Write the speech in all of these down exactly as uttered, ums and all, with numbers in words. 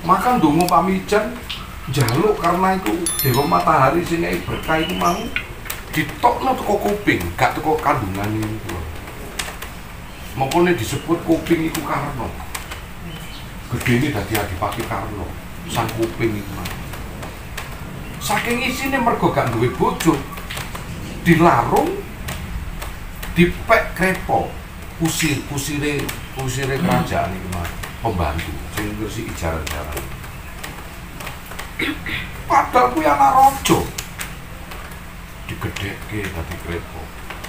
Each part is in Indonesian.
Maka ndonga pamijan njaluk karena iku dewa matahari sing ngei berkah iku mau ditokno teko kuping, gak teko kandungane iku. Mongkone disebut kuping iku karna. Gedene dadi Adipati Karna, sang kuping iku mau. Saking isine mergo gak duwe bojo, dilarung dipek krepo, usir, usire, usire kerajaan iku mau. Pembantu sing ngursi ijaran-ijaran. Padahal kuwi anak raja. Digedhekke dadi krepo.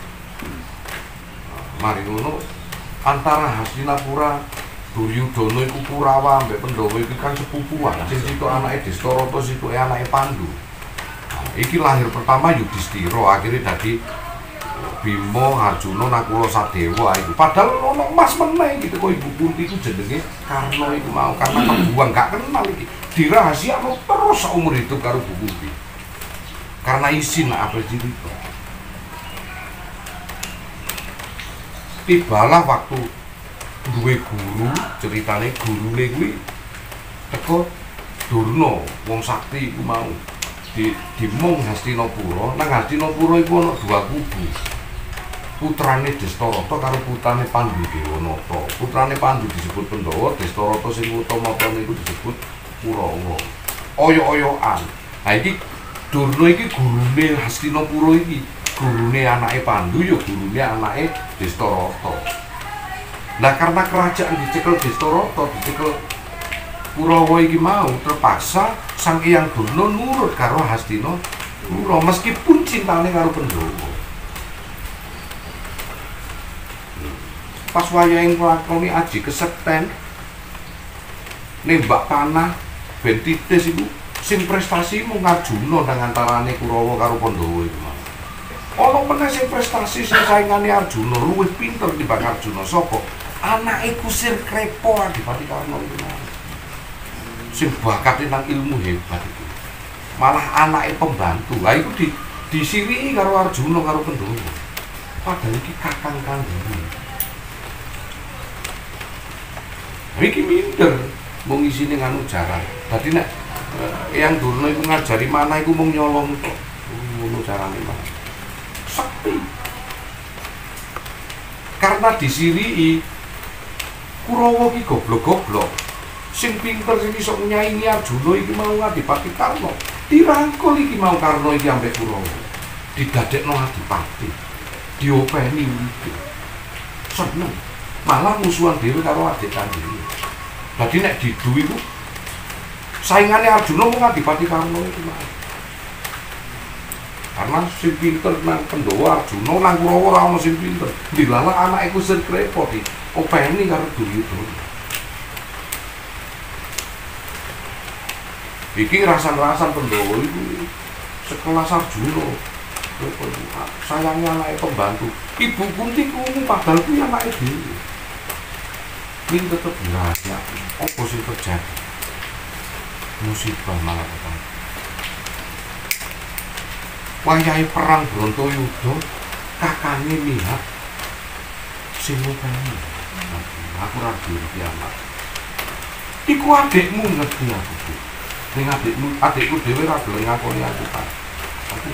Mari ngono antara Hastinapura Duryudana iku Kurawa ambek Pandhawa iki kan sepupuan. Sing situ anake Destarata, situke anake Pandu. Nah, iki lahir pertama Yudhistira, akhirnya dadi Bima, Arjuna, Nakula, Sadewa itu. Padahal ono emas meneh gitu kok Ibu Kunti iku jenenge Karna iku mau karena kebuang gak kenal iki. Dirahasiakno terus seumur hidup karo Bu Kunti. Karena isin apa cerita. Tibalah waktu duwe guru, ceritane gurune kuwi teko Durna, wong sakti iku mau. Di dimong Hastinapura, nang Hastinapura iku ana dua kubu. Putrane Destarata karo putrane Pandu Dewanata. Putrane Pandu disebut Pandhawa, Destarata sing utama-utama iku disebut Kurawa. Oyo-oyoan. Ha iki Durna iki gurune Hastinapura iki, gurune anake Pandu ya gurune anake Destarata. Nah karena kerajaan dicekel Destarata, dicekel Kurawa iki mau terpaksa Sang Hyang Durna nurut karo Hastinapura meskipun cintane karo Pandhawa. Pas wayahe nglakoni aji kesekten nembak panah ben titis iku sing prestasi mung Arjuna nang antarane Kurawa karo Pandhawa iku. Ana meneh sing prestasi sing saingane Arjuna luwih pinter timbang Arjuna sapa? Anake Kusir Krepa Adipati Karna iku. Sing bakate nang ilmu hebat iku. Malah anake pembantu. Lah iku di disiriki karo Arjuna karo Pandhawa. Padahal iki kakang kandhane. Iki minder mung isine nganu jaran. Dadi nek Hyang Durna iku ngajari mana iku mung nyolong tok. Ngono carane mah. Sakti. Karena disiriki Kurawa iki goblok-goblok. Sing pinter sing iso nyaingi Arjuna iki mau Adipati Karna. Dirangkul iki mau Karna iki ambek Kurawa. Didadekno adipati. Diopeni iki. Seneng. Malah musuhan dhewe karo adik kandhane. Dadi nek didu iku saingane Arjuna mung Adipati Karna iki mah. Karena sing pinter nang Pandhawa Arjuna nang Kurawa ora ono sing pinter. Dilalah anake Kusir Krepa di openi karo Duryudana. Iki rasan-rasan Pandhawa iku sekelas Arjuna. Sayangnya anake pembantu. Ibu Kunti ku padahal kuwi anake dhewe. Ini tetap rahasia. Apa sih terjadi? Musibah malah ketemu. Wayahe perang Brontoyuda, kakane lihat Sinopeni. Aku ora ngerti anak. Iku adikmu ngerti aku. Ning adikmu, adikku dhewe ora gelem ngakoni aku kan. Tapi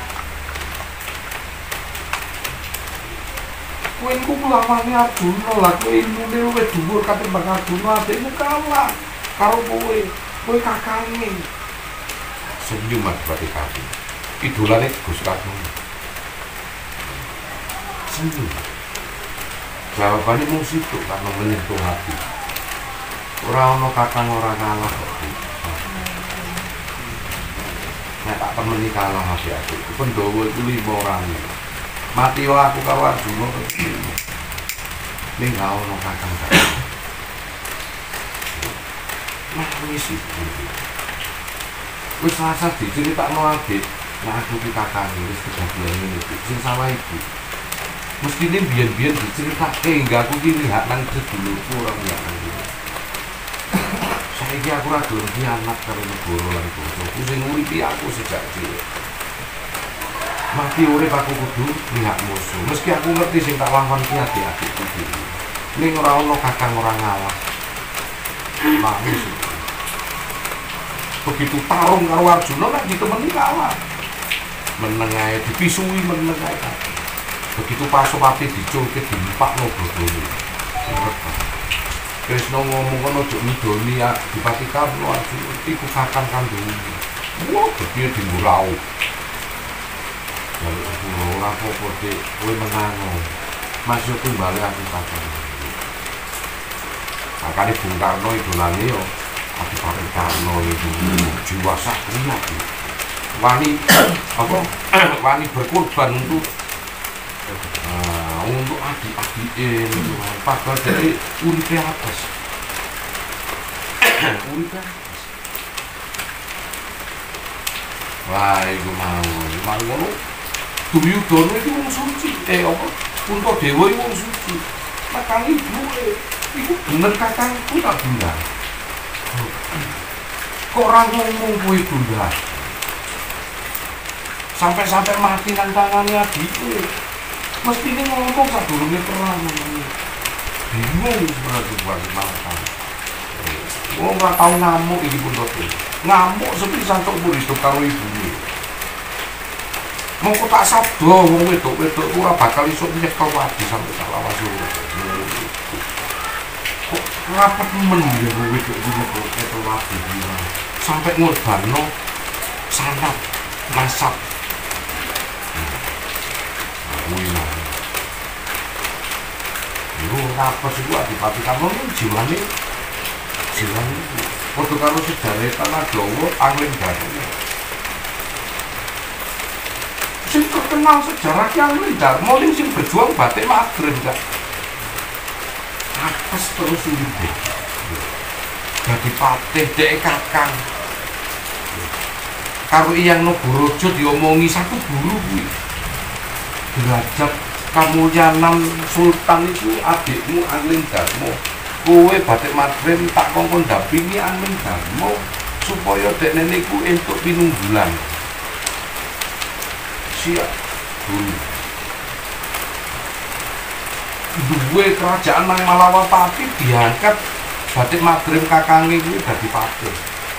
kowe iku nglawangi Arjuna lah, kowe ilmune luwih dhuwur katimbang Arjuna, adikmu kalah karo kowe. Kowe kakane. Senyum Adipati Karna. Idolane Gusti Karna. Senyum. Jawabane mung situk karena menyentuh hati. Ora ana kakang ora kalah kok. Nek tak temeni kalah hati-hati. Pandhawa iku lima orang. Mati aku karo Arjuna ning gak ono kakang kakang. Nah wis iki. Wis rasa diceritakno adik, nah aku ki kakang wis kejadian ngene iki. Sing salah iku. Mestine biyen-biyen diceritake enggak aku ki lihat nang sedulurku ora lihat nang iki. Saiki aku ora gelem kiamat karo negara lan bojoku sing nguripi aku sejak cilik. Mati urip aku kudu lihat musuh. Meski aku ngerti sing tak lawan ki adik-adikku dhewe. Ning ora ono kakang ora ngalah. Manis. begitu tarung karo Arjuna kan ditemeni kalah. Meneng ae dipisui meneng ae. Begitu Pasopati diculke dimpakno bodhone. Kresna ngomong kono ojo midoni ya Dipati Karna Arjuna iku kakang kandhane. Wah, gede dimurau. Lalu aku ora apa-apa Dik, kowe menango. Mas yo kuwi bali aku kakang. Kakane Bung Karno idolane yo Adipati Karna itu jiwa satria. Wani apa? Wani berkorban untuk uh, untuk adik-adike padahal dari uripe atas. Uripe wah, iku mau, mau ngono. Duryudana iki wong suci, eh apa? Puntadewa iki wong suci. Makane duwe iku bener kakangku tak Bunda. Kok ora ngomong kuwi Bunda? Sampai-sampai mati nang tangane adike. Mesti ini ngomong sadurunge perang ngono. Bingung sebenarnya buat makan. Wong ora tau ngamuk iki Puntadewa. Ngamuk sepisan tok umur hidup karo ibune. Mongko tak sabda wong wedok-wedok ora bakal iso nyekel wadi sampe salawase. Kok rapet men ya wong wedok iki nyekel wadi sampe ngorbanno sanat nasab. Kuwi lah. Yo rapet iku Adipati Karna jiwane jiwane padha karo sejarah Tanah Jawa Angling Darmo. Sing terkenal sejarah ki Angling Darmo sing berjuang batik Madrim Kak. Apes terus uripe. Dadi patih dek kakang. Karo Iyang Nagaraja diomongi satu guru kuwi. Derajat kamulyanan sultan itu adikmu Angling Darmo. Kowe batik Madrim tak kongkon dampingi Angling Darmo supaya dekne niku entuk pinunggulan. Siap dulu. Duwe kerajaan nang Malawapati diangkat batik Madrim kakange kuwi dadi patih.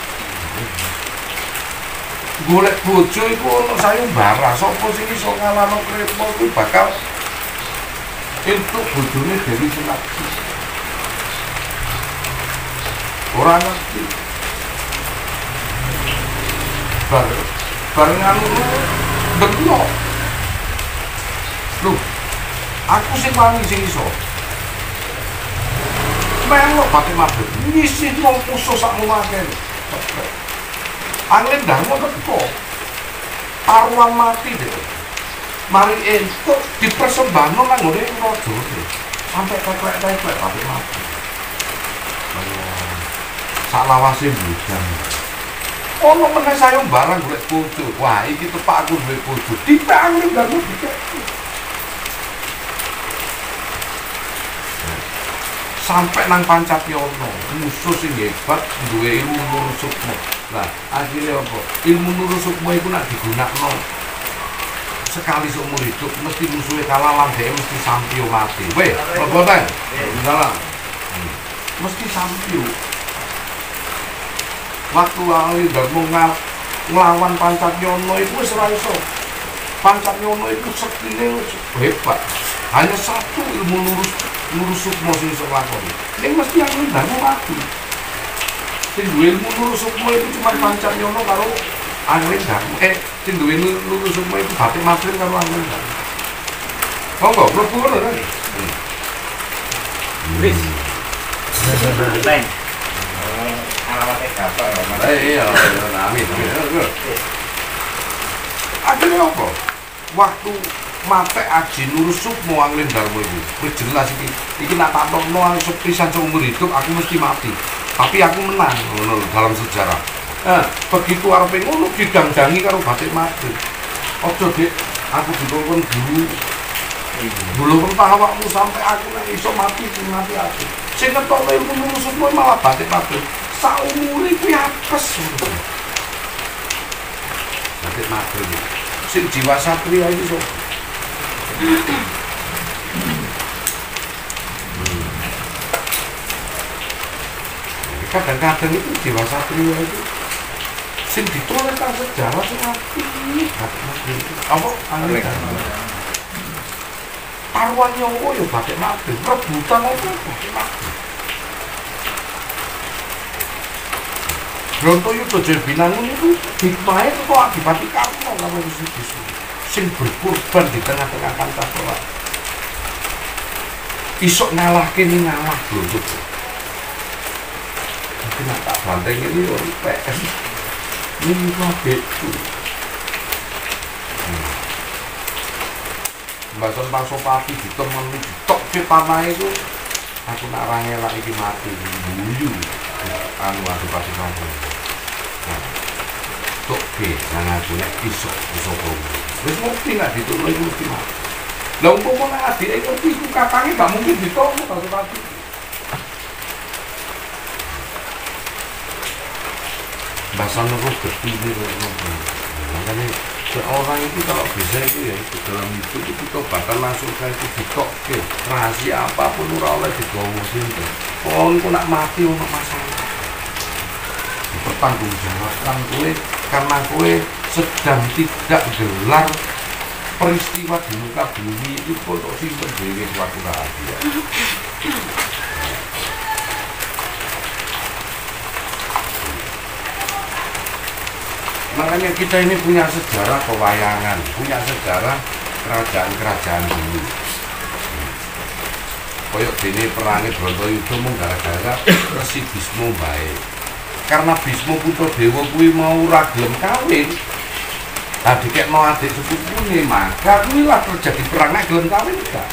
Golek bojo iku ono sayembara, sapa sing iso ngalahno Kreta kuwi bakal entuk bojone Dewi Sunarti. Ora ngerti. Bar bareng anu bengko. Lho, aku sing wani sing iso. Melo batik Madrim, ngisi wong musuh sak muake. Angling Darmo teko. Taruhan mati deh. Mari entuk dipersembahno nang ngene raja. Sampai teklek-teklek batik Madrim. Sak lawase bujang. Ono meneh sayembara golek bojo. Wah, iki tepak aku duwe bojo. Dipek Angling Darmo dipek. Sampai nang Pancapyono, musuh sing hebat duwe ilmu Nuru Sukma. Nah, akhirnya apa? Ilmu Nuru Sukma itu nak digunakno sekali seumur hidup, mesti musuhnya kalah lan dhek mesti sampio mati. Weh, mlebu ta? Salah. Mesti sampio. Waktu Angling Darmo nglawan Pancapyono itu wis ora iso. Pancapyono itu sekine hebat. Hanya satu ilmu Nuru Nuru Sukma sing iso nglakoni. Ning mesti Angling Darmo mati. Sing duwe ilmu Nuru Sukma itu cuma Pancapyono karo Angling Darmo. Eh, sing duwe Nuru Sukma itu batik Madrim karo Angling Darmo. Monggo, mlebu ngono kan. Wis. Lain. Alawate gampang ya, Mas. Eh iya, amin. Akhirnya apa? Waktu mate aji Nuru Sukma Angling Darmo itu wis jelas iki iki nak takno sepisan seumur hidup aku mesti mati tapi aku menang ngono dalam sejarah. Eh begitu arepe ngono didangdangi karo batik Madrim. Ojo Dik, aku dikongkon guru belum entah awakmu sampai aku nek iso mati mati aku sing ngetokno ilmu Nuru Sukma malah batik Madrim saumure kuwi apes batik Madrim sing jiwa satria iki so. Kadang-kadang itu jiwa satria itu sing ditulis nang sejarah sing apik. Apa aneh kan? Taruhan nyawa ya batik mati, rebutan apa batik mati. Brontoyuda Jaya Binangun itu hikmahnya itu kok Adipati Karna lawan Bisma sing berkorban di tengah-tengah Pancasila. Isok ngalahke ning ngalah Brontoyuda. Mungkin nak tak banteng ini yo P S. Ini kabehku. Mbasan Pasopati ditemeni ditokke panahe ku. Aku nak ra ngelak iki mati guyu. Anu Adipati Karna. Tokke nang aku nek iso iso kok. Wis mesti nak ditulungi mesti mati. Lah umpama nek adike ngerti ku kakange gak mungkin ditolong Pasopati. Bahasa nurut ketini ngono. Makanya seorang itu kalau bisa itu ya itu dalam hidup itu tobatan langsung kayak itu ditokke. Rahasia apapun ora oleh digawa sinten. Wong iku nak mati ono masalah. Dipertanggungjawabkan kowe karena kowe sedang tidak gelar peristiwa di muka bumi itu untuk simpen dhewe suatu rahasia. Makanya kita ini punya sejarah pewayangan, punya sejarah kerajaan-kerajaan dulu. Koyok dene perangi Brontoyuda mung gara-gara Resi Bisma bae. Karena Bisma Puntadewa kuwi mau ora gelem kawin. Lah dikekno adik sepupune, maka kuwi lah terjadi perang nek gelem kawin enggak.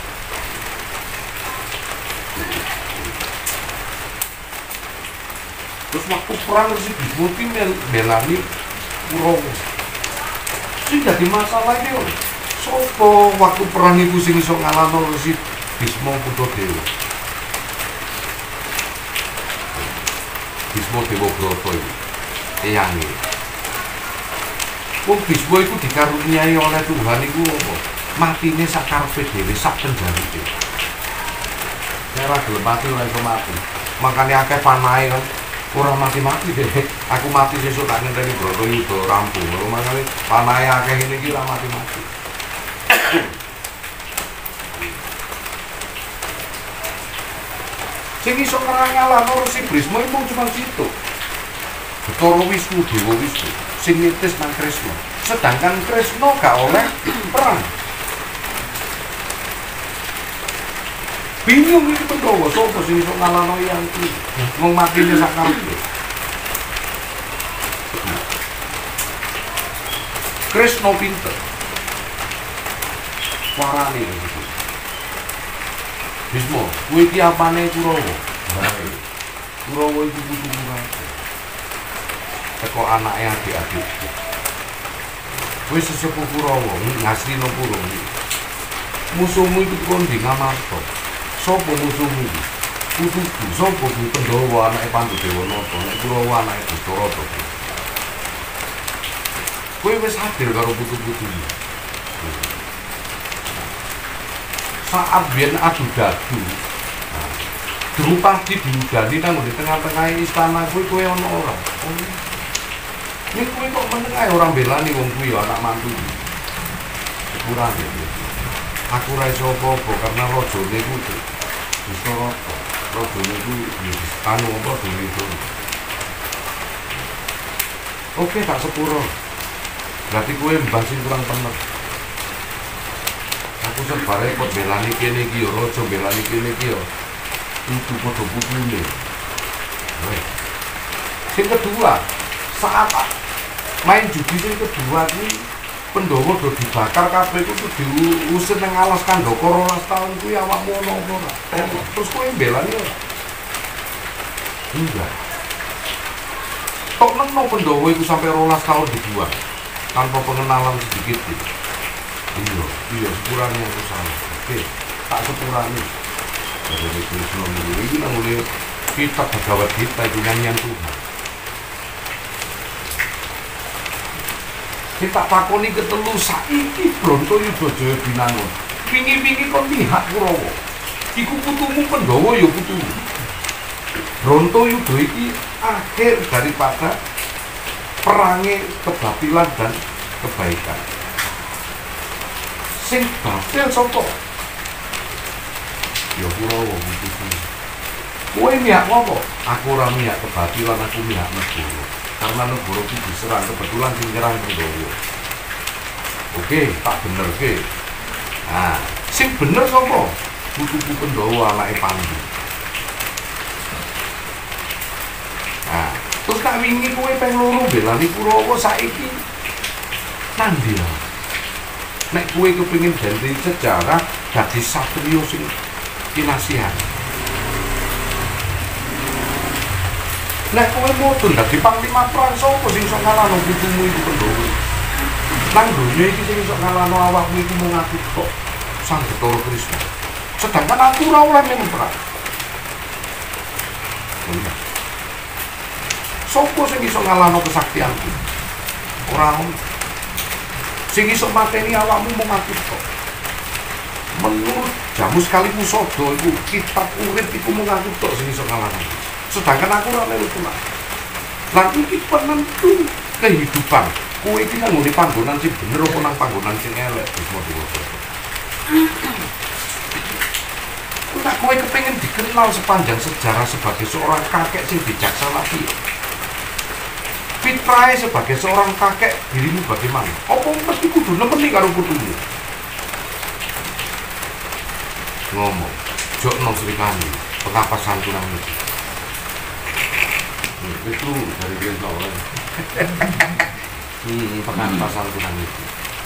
Terus waktu perang Resi Bisma ki belani Kurawa. Sing dadi masalah iki sapa waktu perang iku sing iso ngalahno Resi Bisma Puntadewa. Bisma Dewabrata iki eyange. Wong Bisma iku dikaruniai oleh Tuhan iku apa? Matine sak karepe dhewe, sak penjarite. Ora gelem mati ora iso mati. Makane akeh panahe kan ora mati-mati deh. Aku mati sesuk tak ngenteni Brontoyuda rampung. Makane panahe akeh ngene iki ora mati-mati. Sing iso ngalahno Resi Bisma iku cuma situ. Bathara Wisnu, Dewa Wisnu sing nitis nang Kresna. Sedangkan Kresna gak oleh perang. Bingung iki Pandhawa sapa sing iso ngalahno yang iki. Wong matine sak karepe. Kresna pinter. Warane iki. Bisma, kuwi iki apane Kurawa? Bae. Kurawa iku putu murah. Teko anake adik-adik. Wis sesepuh Kurawa ngasrino pura iki. Musuhmu iku kondi Ngamarta. Sopo musuhmu iki? Putuku, sopo kuwi Pandhawa anake Pandadewanata, nek Kurawa anake Dastarata. Kowe wis adil karo putu-putumu. Saat biyen adu dadu. Drupadi diudani nang di tengah-tengah istana kuwi kowe ana ora? Ini kowe kok meneng ae ora belani wong kuwi anak mantu. Kurang ya. Aku ra iso apa-apa karena rajane ku Dastarata. Rajane ku anu apa dhewe itu. Oke, tak sepuro. Berarti kowe mbah sing kurang bener. Aku serba repot belani kene iki yo, raja belani kene iki yo. Itu padha putune. Sing kedua, saat main judi sing kedua kuwi Pandhawa do dibakar kabeh iku diusir nang alas Kandhaka rolas taun kuwi awakmu ono apa ora? Terus kowe belani ora? Enggak. Tok neno Pandhawa iku sampai rolas tahun dibuang tanpa pengenalan sedikit gitu. Iya, iya sepurane aku salah. Oke, tak sepurane. Jadi Krisna dulu ini namanya kitab Bhagavad Gita itu nyanyian Tuhan. Kita takoni ketelu saiki Brontoyuda Jaya Binangun. Wingi-wingi kon lihat Kurawa. Iku putumu Pandhawa ya putumu. Brontoyuda iki akhir daripada perangi kebatilan dan kebaikan. Sing batil sapa? Ya Kurawa putuku. Kowe mihak apa? Aku ora mihak kebatilan, aku mihak negara. Karena negara iki diserang kebetulan sing nyerang Pandhawa. Oke, tak benerke. Nah, sing bener sapa? Putuku Pandhawa anake Pandhu. Nah, terus tak wingi kowe ping loro belani Kurawa saiki nang ndi? Nek kowe kepengin ganti sejarah dadi satriya sing kinasihan. Nek kowe mudhun dadi panglima perang sapa sing iso ngalahno putumu iku Pandhawa? Nang donya iki sing iso ngalahno awakmu iku mung aku tok, Sang Bathara Krisna. Sedangkan aku ora oleh melu perang. Sopo sing iso ngalahno kesaktianku? Ora ono. Sing iso mateni awakmu mung aku tok. Menurut Jamus Kalikusada iku kitab urip iku mung aku tok sing iso ngalahno. Sedangkan aku ora melu perang. Lan iki penentu kehidupan. Kowe iki nang ngene panggonan sing bener apa nang panggonan sing elek Bisma Dewata. Nek kowe kepengin dikenal sepanjang sejarah sebagai seorang kakek sing bijaksana piye? Fitrahe sebagai seorang kakek dirimu bagaimana? Apa mesti kudu nemeni karo putumu? Ngomong, Jokno Sri Kandi, pengapa santunan iki? Hmm, itu dari Gento oleh. Hmm, pengapa santunan iki?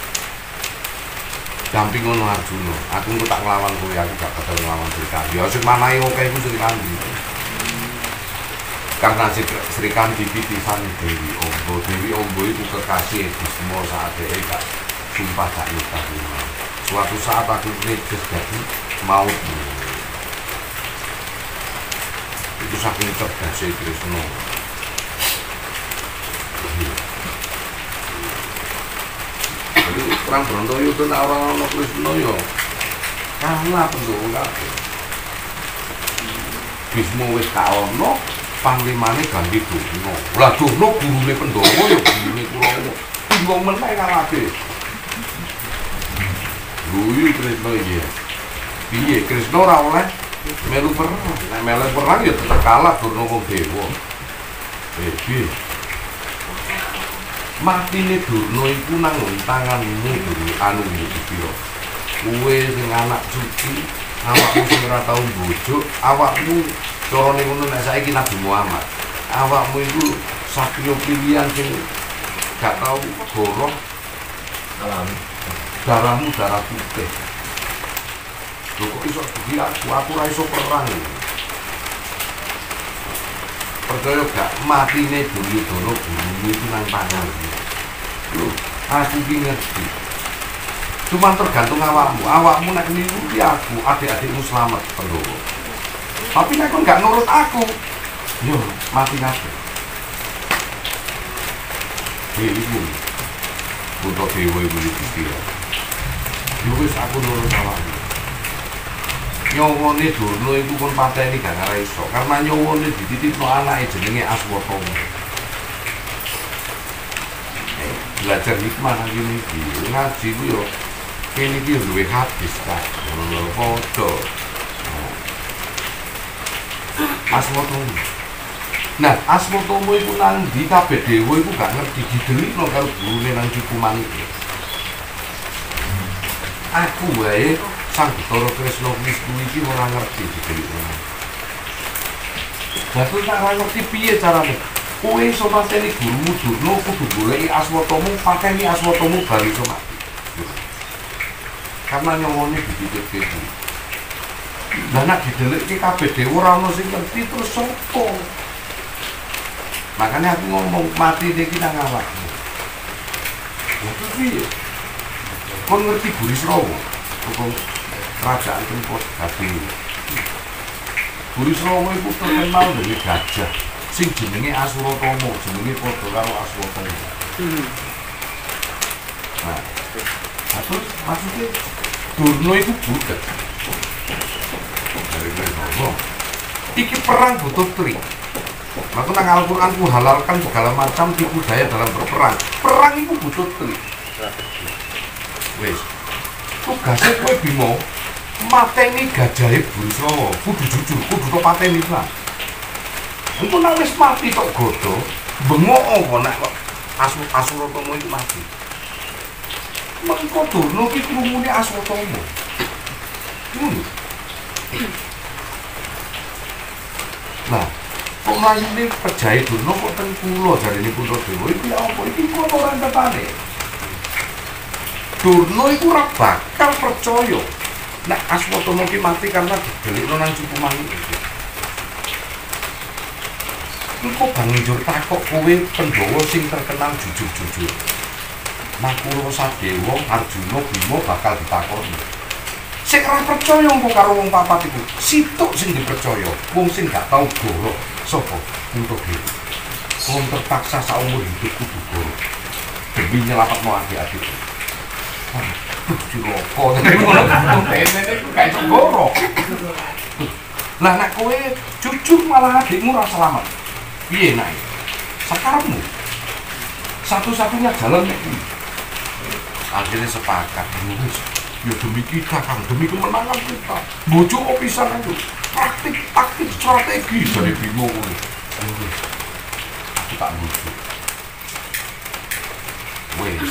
Damping ngono Arjuna, aku engko tak nglawan kowe, aku gak bakal nglawan Sri Kandi. Ya sing manahe oke iku Sri Kandi. Karena Sri Kandi titisan Dewi Ombo, Dewi Ombo itu kekasih Bisma saat dia gak sumpah gak nikah. Suatu saat aku neges jadi mautmu. Itu saking cerdasnya Krisna. Jadi perang Brontoyuda nek ora ana Krisna ya kalah Pandhawa kabeh. Bisma wis gak ana, panglimane ganti Durna. Lah Durna gurune Pandhawa ya gurune Kurawa. Bingung meneh ngalahke. Lho iki Krisna iki. Piye Krisna ora oleh melu perang. Nek melu perang ya tetep kalah Durna wong dewa. Eh piye? Matine Durna iku nang tanganmu Durna anu iki. Kowe sing anak suci, awakmu sing ora tau bojo, awakmu carane ngono nek saiki Nabi Muhammad. Awakmu iku satriya pilihan sing gak tau goroh alami. Darahmu darah putih. Lho kok iso iki aku aku ora iso perang. Percaya gak matine Duryudana gurune iku nang tanganmu. Lho, aku iki ngerti. Cuma tergantung awakmu. Awakmu nek niruti aku, adik-adikmu selamat Pandhawa. Tapi nek kon gak nurut aku, yo mati kabeh. Iki iku. Butuh dewa iku iki. Yo wis aku nurut awakmu. Nyawane Durna iku kon pateni gak ora iso, karena nyawane dititipno anake jenenge Aswatama. Eh, belajar hikmah nang kene iki. Ngaji ku yo kene iki duwe hadis ta. Ngono padha. Aswatama. Nah, Aswatama iku nang ndi kabeh dewa iku gak ngerti didelikno karo gurune nang Cikuman iki. Aku wae Sang Bathara Krisna Wisnu iki ora ngerti didelikno. Lah tak ora ngerti piye carane. Kowe iso mateni gurumu Durna kudu goleki Aswatama, pateni Aswatama bar iso mati. Karena nyawane dititipke iki. Lah nek didelikke kabeh dewa ora ono sing ngerti terus sapa? Makanya aku ngomong mati iki nang awakmu. Lha piye? Kon ngerti Burisrawa? Hukum kerajaan Tempot Gading. Burisrawa iku terkenal dari gajah sing jenenge Asuratama, jenenge padha karo Aswatama. Nah, terus maksudnya Durna iku budak. Dari Durna. Iki perang butuh trik. Maka nang Al-Qur'an ku halalkan segala macam tipu daya dalam berperang. Perang itu butuh trik. Wis. Tugasnya kowe Bima mateni gajahe Burisrawa, kudu jujur, kudu tok pateni lah. Engko nek wis mati tok godho, bengok apa nek kok Asu Asuratomo iku mati. Mengko Durna ki krungune Aswatama. Ngono. Nah, kok mlayune pejahe Durna kok ten kula jarine Puntadewa iki apa iki kok ora rentane. Durna iku ora bakal percaya nek Aswatama ki mati karena didelikno nang suku Manuk. Engko banjur takok kowe Pandhawa sing terkenal jujur-jujur. Nakula Sadewa, Arjuna, Bima bakal ditakoni. Sing ora percaya engko karo wong papat iku, situk sing dipercaya, wong sing gak tau goro. Sapa? Puntadewa. Wong terpaksa saumur hidup kudu goro. Demi nyelametno adik-adik. Aduh, cilaka. Wong dene iku gak iso goro. Lah nek kowe jujur malah adikmu ora selamat. Piye nek? Sakarepmu. Satu-satunya jalan nek kuwi. Akhirnya sepakat, wis ya demi kita Kang, demi kemenangan kita. Bojo pisan itu. Praktik taktik strategi dari Bima kuwi. Aku tak bojo. Wis.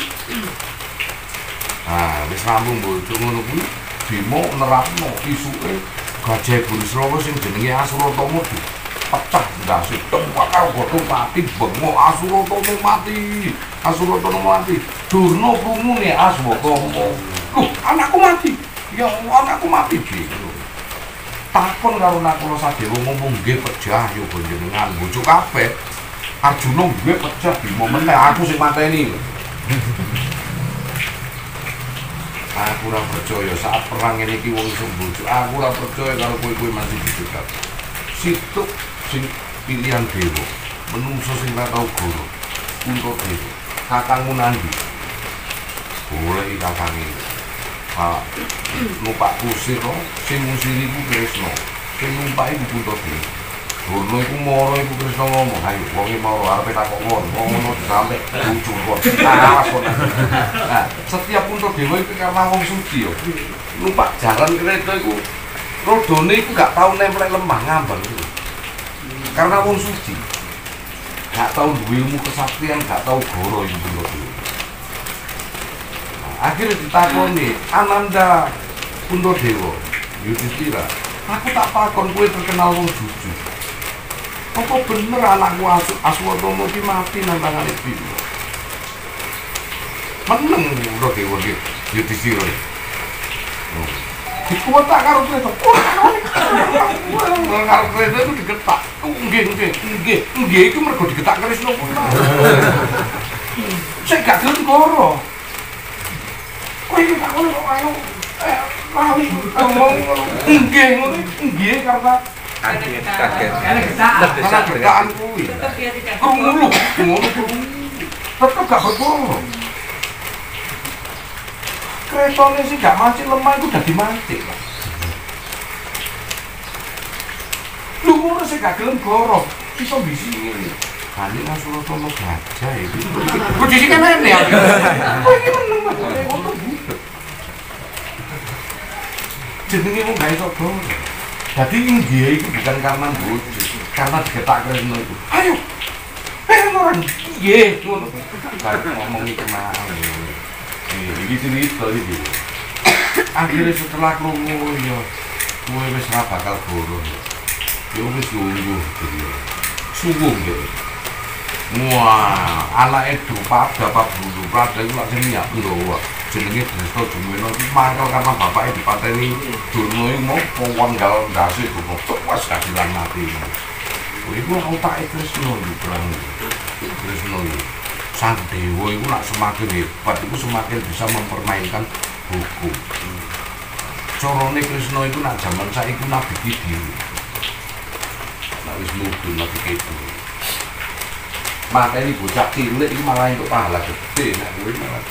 Ah, wis rampung bojo ngono kuwi. Bima nerapno isuke Gajah Burisrawa sing jenenge Asuratomo pecah ndase tempat karo godho mati bengok Asuratomo mati. Asuratomo mati. Durna krungune Aswatama. Loh, anakku mati. Ya anakku mati piye. Takon karo Nakula Sadewa ngomong nggih pejah ya panjenengan bojo kabeh. Arjuna nggih pejah Bima meneh aku sing mateni. Aku ora percaya saat perang ini iki wong iso bojo. Aku ora percaya karo kowe-kowe masih didekat. Situk sing pilihan dewa. Menungso sing ora tau goro. Puntadewa. Kakangmu nandi. Boleh iki kakange. Ah, numpak kusir kok sing ngusiri ku Kresna. Sing numpak iku Puntadewa. Durna iku mara iku Kresna ngomong, "Ayo wong iki mara arepe takok wong, ngono sampe ujung kok." Awas kok. Nah, setiap Puntadewa iku karena wong suci yo. Numpak jaran kereta iku rodone iku gak tau nempel lemah ngambang iku. Karena wong suci. Gak tau duwe ilmu kesaktian, gak tau goro iku Puntadewa. Nah, akhirnya ditakoni Ananda Puntadewa, Yudhistira, aku tak takon kowe terkenal wong jujur. Apa bener anakku Aswatama ki mati nang tangane Bima? Meneng Puntadewa ki Yudhistira. Oh. Dikuwetak karo Kresna. Karo Kresna itu digetak. Nggih, nggih, nggih. Nggih iku mergo digetak Kresna kuwi. Sing gak gelem goro. Kowe iki tak ngono kok anu eh lali ngomong nggih ngono nggih karena Kaget, kaget. karena getakan kuwi. Krungu ngono krungu. Tetep gak berbohong. Kretane sih gak mancing lemah itu dadi mancing. Lu ngono sih gak gelem goro. Iso bisi ngene. Kali Asuratomo gajah iki. Kok disi kene ya. Kok iki meneng banget ngono butek. Jenenge wong gak iso goro. Jadi India itu bukan karena bojo, karena digetak Kresna itu. Ayo, eh orang, iya, ngono. Ngomong iki mau. Iki cerita iki. Akhirnya setelah krungu ya, kowe wis ora bakal goro. Ya wis lungguh gitu. Sungguh gitu. Wah, anake Drupada Pak Drupada iku lak jenenge ya Pandhawa. Jenenge Dresta Dumena iki mangkel karena bapake dipateni Durna iku mau pawanggal ndase kok wis kadilan mati. Iku utake Kresna iki perang. Kresna iki sang dewa iku nak semakin hebat iku semakin bisa mempermainkan hukum. Carane Kresna iku nak jaman saiki nabi ki dhewe. Nak wis mudhun nabi ki. Mateni bocah cilik iki malah entuk pahala gede nek kowe malah.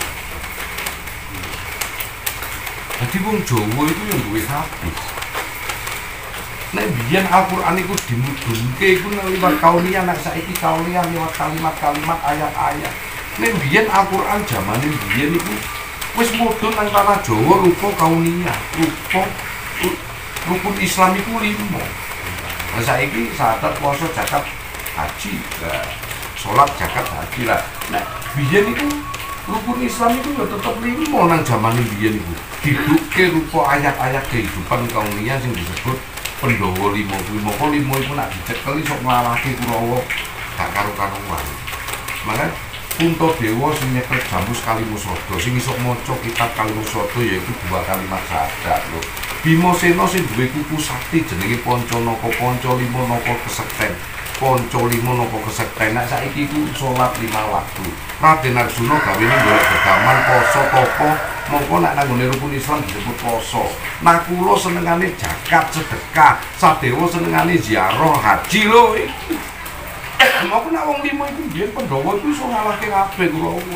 Jadi wong Jawa itu yang duwe hadis. Nek biyen Al-Qur'an iku dimudhunke iku liwat kauliyah, nek saiki kauliyah liwat kalimat-kalimat ayat-ayat. Nek biyen Al-Qur'an jamane biyen iku wis mudhun nang tanah Jawa rupa kauliyah, rupa rukun Islam iku lima. Nah saiki syahadat, puasa, zakat, haji, nah, sholat, zakat, haji lah. Nah biyen iku rukun Islam itu ya tetep lima nang jamane biyen iku. Didukke rupa ayat-ayat kehidupan kauliyah sing disebut Pandhawa lima kuwi. Moko lima iku nak dicekel iso ngalahke Kurawa gak karo-karuan. Maka Puntadewa sing nyekel Jamus Kalimusada sing iso maca kitab Kalimusada yaiku dua kalimat syahadat lho. Bimasena sing duwe kuku sakti jenenge Pancanaka, Pancalima naka kesekten. Pancalima naka kesekten. Nek saiki iku salat lima waktu. Raden Arjuna gawene golek gegaman poso tapa, mongko nek nang ngene rukun Islam disebut poso. Nah kula senengane zakat, sedekah, Sadewa senengane ziarah, haji lho iki. Mongko nek wong lima iku biyen Pandhawa iku iso ngalahke kabeh Kurawa.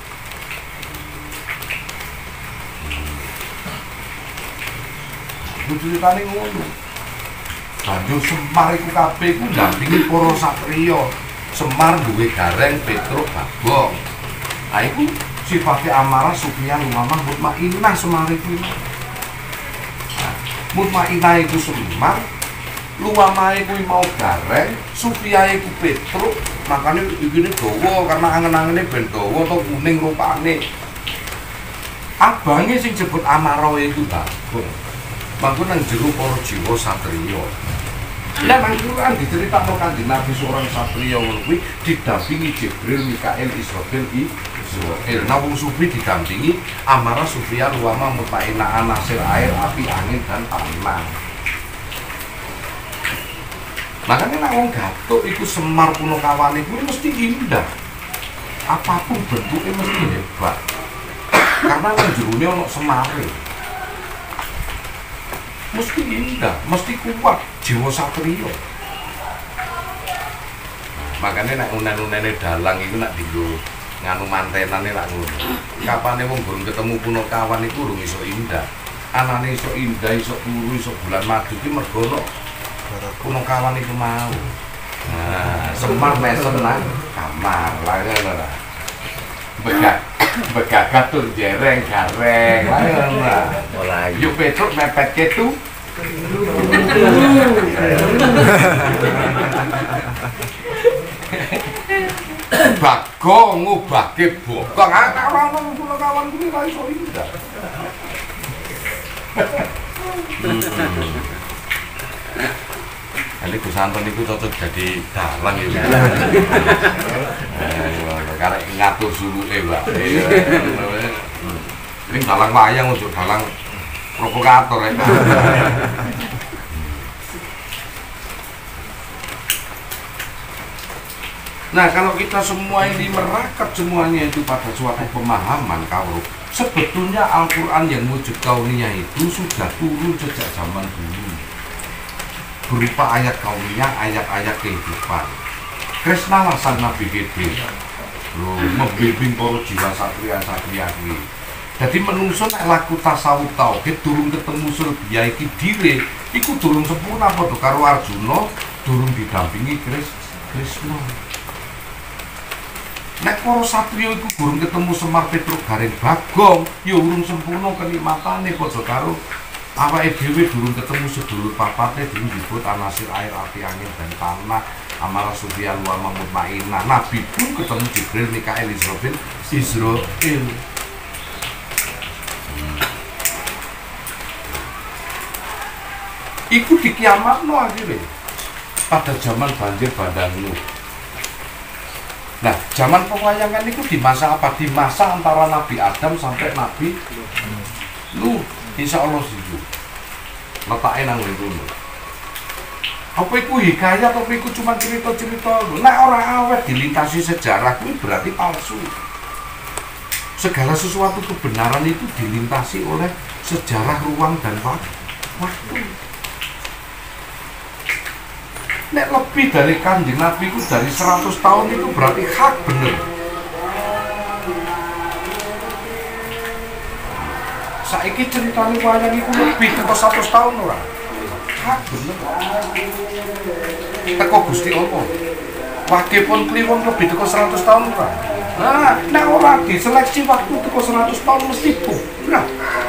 Ceritane ngono. Banjur Semar iku kabeh iku ndampingi para satriya. Semar duwe gareng Petruk Bagong. Nah iku sifate amarah Sufyan Umamah mutmainnah Semar iku. Nah, mutmainnah iku Semar, luwamahe kuwi mau gareng, Sufyan iku Petruk. Makane ikine dawa karena angen-angene ben dawa to kuning rupane. Abange sing jebut amarah iku Bagong. Mangko nang jero para jiwa satriya. Lah nang Quran diceritakno Kanjeng Nabi seorang satriya ngono kuwi didampingi Jibril, Mikail, Israfil, Israil. Nah wong sufi didampingi amarah, Sufyan, Wama, Mutmainnah, Nasir, air, api, angin dan tanah. Makanya nek wong Gatuk iku Semar Punakawane kuwi mesti indah. Apapun bentuknya mesti hebat. Karena nang jerone ana semare. Mesti indah, mesti kuat, jiwa satria. Makanya nek unen-unene dalang iku nek dienggo nganu mantenane lak ngono. Kapane wong durung ketemu Punakawan iku urung iso indah. Anane iso indah, iso turu, iso bulan madu ki mergo ono Punakawan iku mau. Nah, Semar mesen nang kamar. Lah ngono lah. Begak begagah tur jereng gareng. Lah ngono lah. Mulai yo Petruk mepet ketu. Bagong ngubahke bokong. Ah ora ono Punakawan kuwi ra iso indah. Ini Gus Anton itu cocok jadi dalang ya. Karena ngatur suluke, Mbak. Ini dalang wayang untuk dalang provokator ya. Nah, kalau kita semua ini merakat semuanya itu pada suatu pemahaman kaum, sebetulnya Al-Quran yang wujud kauniyah itu sudah turun sejak zaman dulu. Berupa ayat kauniyah, ayat-ayat kehidupan. Kresna lah sang Nabi Gede, loh, membimbing para jiwa satria-satria ini. Jadi menungso nek laku tasawuf tauhid durung ketemu Sulbiya iki dhewe, iku durung sempurna padha karo Arjuna durung didampingi Kresna. Nek para satria iku durung ketemu Semar, Petruk, Gareng, Bagong, ya urung sempurna kenikmatane padha karo awake dhewe durung ketemu sedulur papate durung disebut Anasir, air, api, angin dan tanah, amarah, Sufyan, Wama, Mutmainnah. Nabi pun ketemu Jibril, Mikail, Israfil, Israil. Iku di kiamat no akhirnya pada zaman banjir bandang Nuh. Nah, zaman pewayangan itu di masa apa? Di masa antara Nabi Adam sampai Nabi Nuh. Insya Allah situ letaknya nang itu. Apa itu hikayat atau itu cuma cerita-cerita? Nah, orang awet dilintasi sejarah itu berarti palsu. Segala sesuatu kebenaran itu dilintasi oleh sejarah, ruang dan waktu. Nek lebih dari Kanjeng Nabi itu dari seratus tahun itu berarti hak bener. Saiki ceritanya wayang itu lebih dari seratus tahun orang. hak bener. Teko Gusti Allah. Wage pun kliwon lebih teko seratus tahun ora. Nah, nek ora diseleksi waktu teko seratus tahun mesti bubrah.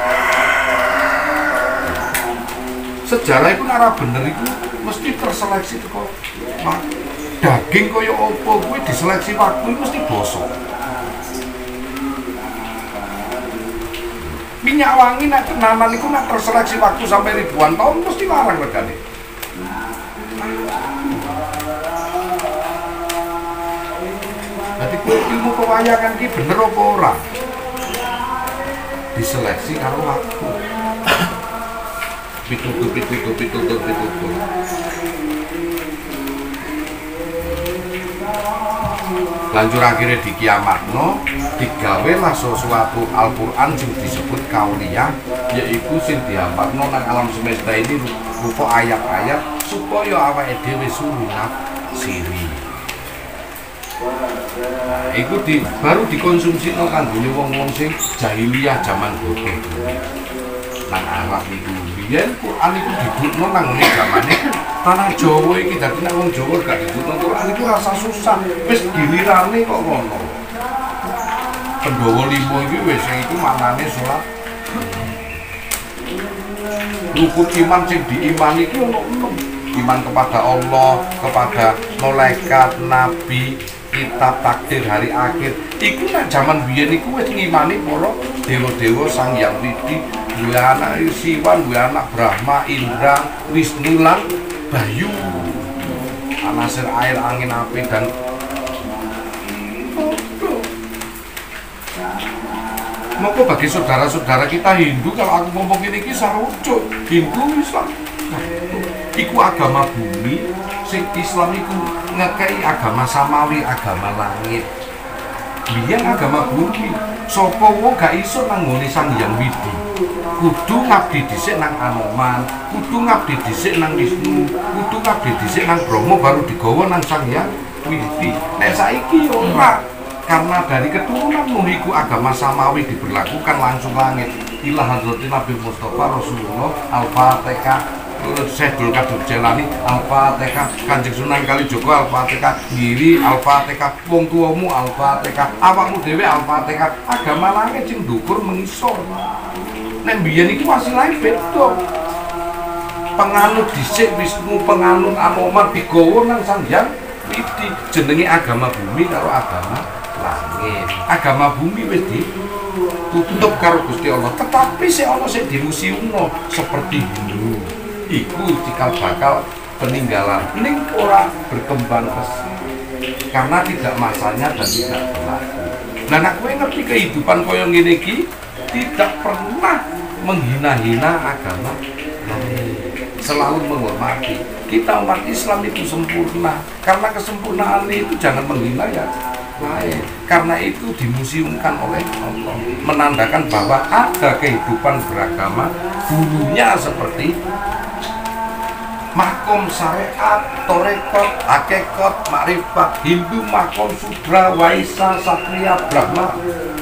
Sejarah itu ora bener itu mesti terseleksi teko daging kaya apa kuwi diseleksi waktu mesti bosok. Minyak wangi nek tenanan iku nek terseleksi waktu sampai ribuan tahun mesti larang regane. Dadi kuwi ilmu pewayangan ki bener apa ora? Diseleksi karo waktu. Pitutur pitutur pitutur pitutur. Lanjut akhirnya di kiamatno digawelah sesuatu Al-Qur'an sing disebut kauliyah, yaitu sing diampakno nang alam semesta ini rupa ayat-ayat supaya awake dhewe surunat siri. Nah, iku di, baru dikonsumsi no kanggone wong-wong sing jahiliyah zaman bodoh. Nang Arab niku biyen Quran iku dibutno nang ngene zamane tanah Jawa iki dadi nek wong Jawa gak dibutno Quran iku rasa susah. Wis gilirane kok ngono. Pandhawa lima iki wis iku maknane salat. Rukun iman sing diimani iku ono enam. Iman kepada Allah, kepada malaikat, nabi, kitab, takdir, hari akhir. Iku nek jaman biyen iku wis ngimani para dewa-dewa Sang Hyang Widi, duwe anak Siwan, duwe anak Brahma, Indra, Wisnu lan Bayu. Anasir air, angin, api dan maka bagi saudara-saudara kita Hindu, kalau aku ngomong ini kisah rujuk Hindu Islam iku agama bumi, sing Islam iku ngekei agama samawi, agama langit. Biyen agama bumi, sapa wong gak iso nang nggone Sang Hyang Widi. Kudu ngabdi dhisik nang Anoman, kudu ngabdi dhisik nang Wisnu, kudu ngabdi dhisik nang Brahma baru digawa nang Sang Hyang Widi. Nek saiki ora, karena dari keturunan Nuh iku agama samawi diberlakukan langsung langit. Ila hadratin Nabi Mustafa Rasulullah Al-Fatihah. Sedul Kadur Jelani Al-Fatihah, Kanjeng Sunan Kalijaga Al-Fatihah, Giri Al-Fatihah, wong tuamu Al-Fatihah, awakmu dhewe Al-Fatihah. Agama langit sing ndukur mengisor. Nek biyen iki wasilahe beda. Penganut dhisik Wisnu, penganut Anoman digawa nang Sang Hyang Widi. Jenenge agama bumi karo agama langit. Agama bumi wis ditutup karo Gusti Allah, tetapi sik ana sing dimusiumno seperti Hindu. Iku cikal bakal peninggalan ning ora berkembang pesat karena tidak masanya dan tidak berlaku. Nah, nek kowe ngerti kehidupan kaya ngene iki tidak pernah menghina-hina agama lain, selalu menghormati. Kita umat Islam itu sempurna, karena kesempurnaan itu jangan menghina ya lain. Karena itu dimuseumkan oleh Allah, menandakan bahwa ada kehidupan beragama dulunya seperti makom syariat, torekot, hakekot, makrifat, Hindu makom sudra, waisa, satria, brahma.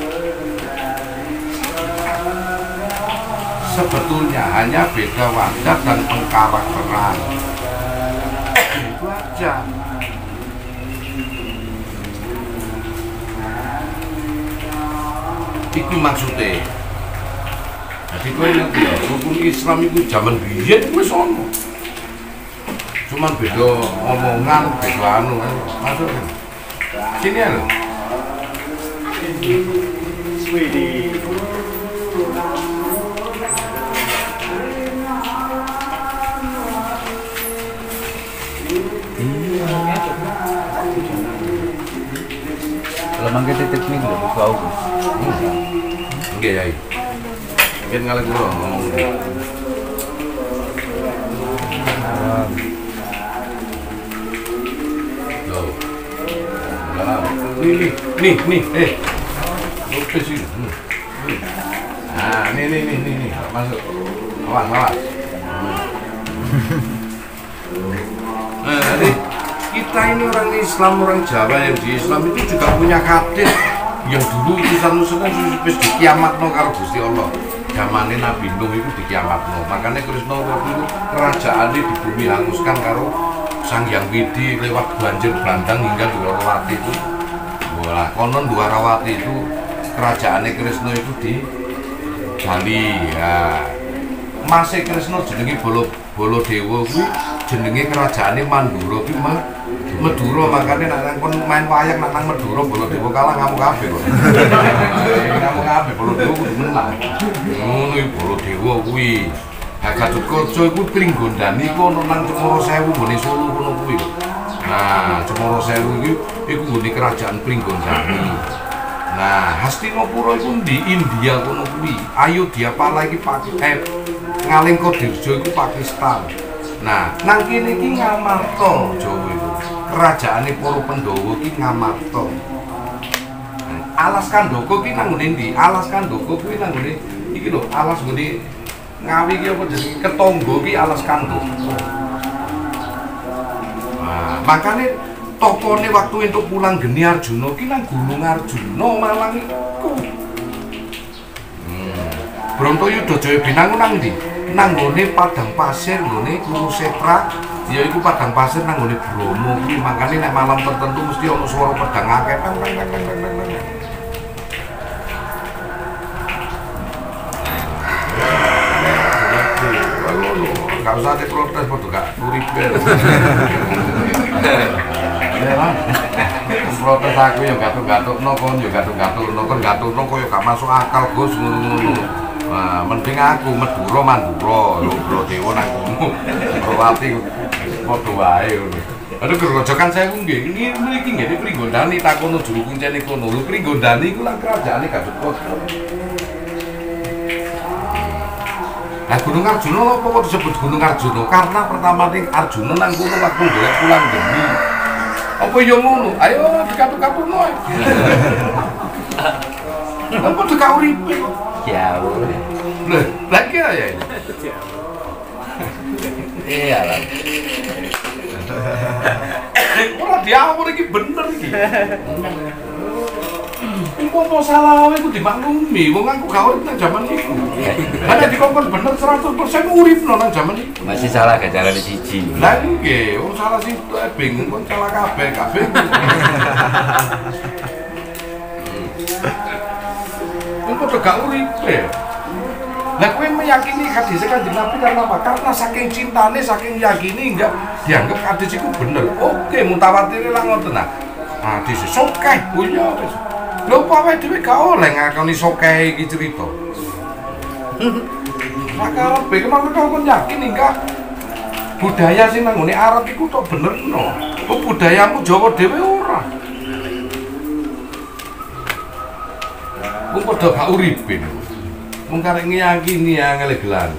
Sebetulnya hanya beda wajah dan pengkarakteran. Itu aja. Itu maksudnya. Jadi kowe ngerti ya, rukun Islam itu zaman biyen wis ono. Cuman beda omongan, beda anu kan. Masuk. Sini ya lho. Swidi. Kalau mangke titik ini lho bau. Nggih, Yai. Mungkin kali kula ngomong. Loh. Nih, nih, nih, eh. Oke sih. Nah, nih, nih, nih, nih, nih, masuk. Awas, awas. Nah, jadi kita ini orang Islam, orang Jawa yang di Islam itu juga punya hadis yang dulu itu sanu-sanu wis di kiamat no karo Gusti Allah. zamane Nabi Nuh iku dikiamatno. Makane Krisna iku kerajaane di bumi hanguskan karo Sang Hyang Widi lewat banjir bandang hingga Dwarawati itu. Wah, konon Dwarawati itu kerajaane Krisna itu di Bali ya. Mase Krisna jenenge Bolo Baladewa kuwi jenenge kerajaane Mandura kuwi mah Medura. Makane nek kon main wayang nang Medura Baladewa kalah ngamuk kabeh kok. Ngamuk kabeh Baladewa kudu menang. Ngono iki Baladewa kuwi. Ha Gatotkaca iku Pringgondani iku ana nang Cemara Sewu nggone Solo kono kuwi. Nah, Cemara Sewu iki iku nggone kerajaan Pringgondani. Nah, Hastinapura iku di India kono kuwi. Ayodhyapala iki Pakistan. Ngalengkadirja iku Pakistan. Nah, nang kene iki Ngamarta Jawa iku. Kerajaane para Pandhawa iki Ngamarta. Alas Kandaka ki nang ngene ndi? Alas Kandaka kuwi nang ngene iki lho, alas ngene Ngawi ki apa jenenge Ketangga ki Alas Kandaka. Nah, makane tokone waktu entuk pulang geni Arjuna ki nang Gunung Arjuna Malang iku. Hmm. Brontoyuda Jaya Binangun nang ndi? Nang nggone padang pasir nggone Kurusetra, ya iku padang pasir nang nggone Bromo kuwi. Makane nek malam tertentu mesti ana swara pedang akeh. Gak usah diprotes padha gak uripe. Protes aku ya gatuk-gatukno kon ya gatuk-gatukno kon gatukno koyo gak masuk akal Gus ngono-ngono. Nah, mending aku Medura Mandura, lho Baladewa nang kono. Dwarawati padha wae ngono. Aduh Grojogan Sewu nggih, iki mriki nggih Pringgondani takono juru kuncene kono. Lho Pringgondani iku lan kerajaane Gatotkaca. Nah Gunung Arjuna apa kok disebut Gunung Arjuna? Karena pertama ning Arjuna nang kono waktu golek pulang geni. Apa ya ngono? Ayo dikatu-katuno ae. Apa deka uripe kok? Jauh. Lho, lagi ya. Iya lah. Ora diawur iki bener iki. Iku apa salah wae ku dimaklumi, wong aku gak urip nang jaman iku. Ada dikongkon bener seratus persen uripno nang jaman iku. Masih salah gak carane siji. Lah nggih, wong salah situ ae bingung kon salah kabeh, kabeh. Iku padha gak uripe. Lah kowe meyakini hadis Kanjeng Nabi karena apa? Karena saking cintane, saking yakini enggak dianggap hadis iku bener. Oke, mutawatir lah ngoten nah. Hadis sokeh, oh iya wis. Lho apa wae dhewe gak oleh ngakoni sokeh iki cerita. Maka karepe kemana kau kon yakin enggak budaya sing nang ngene Arab iku tok benerno. Kok budayamu Jawa dhewe ora. Wong padha gak uripe. Wong karek ngiyakini angel gelane.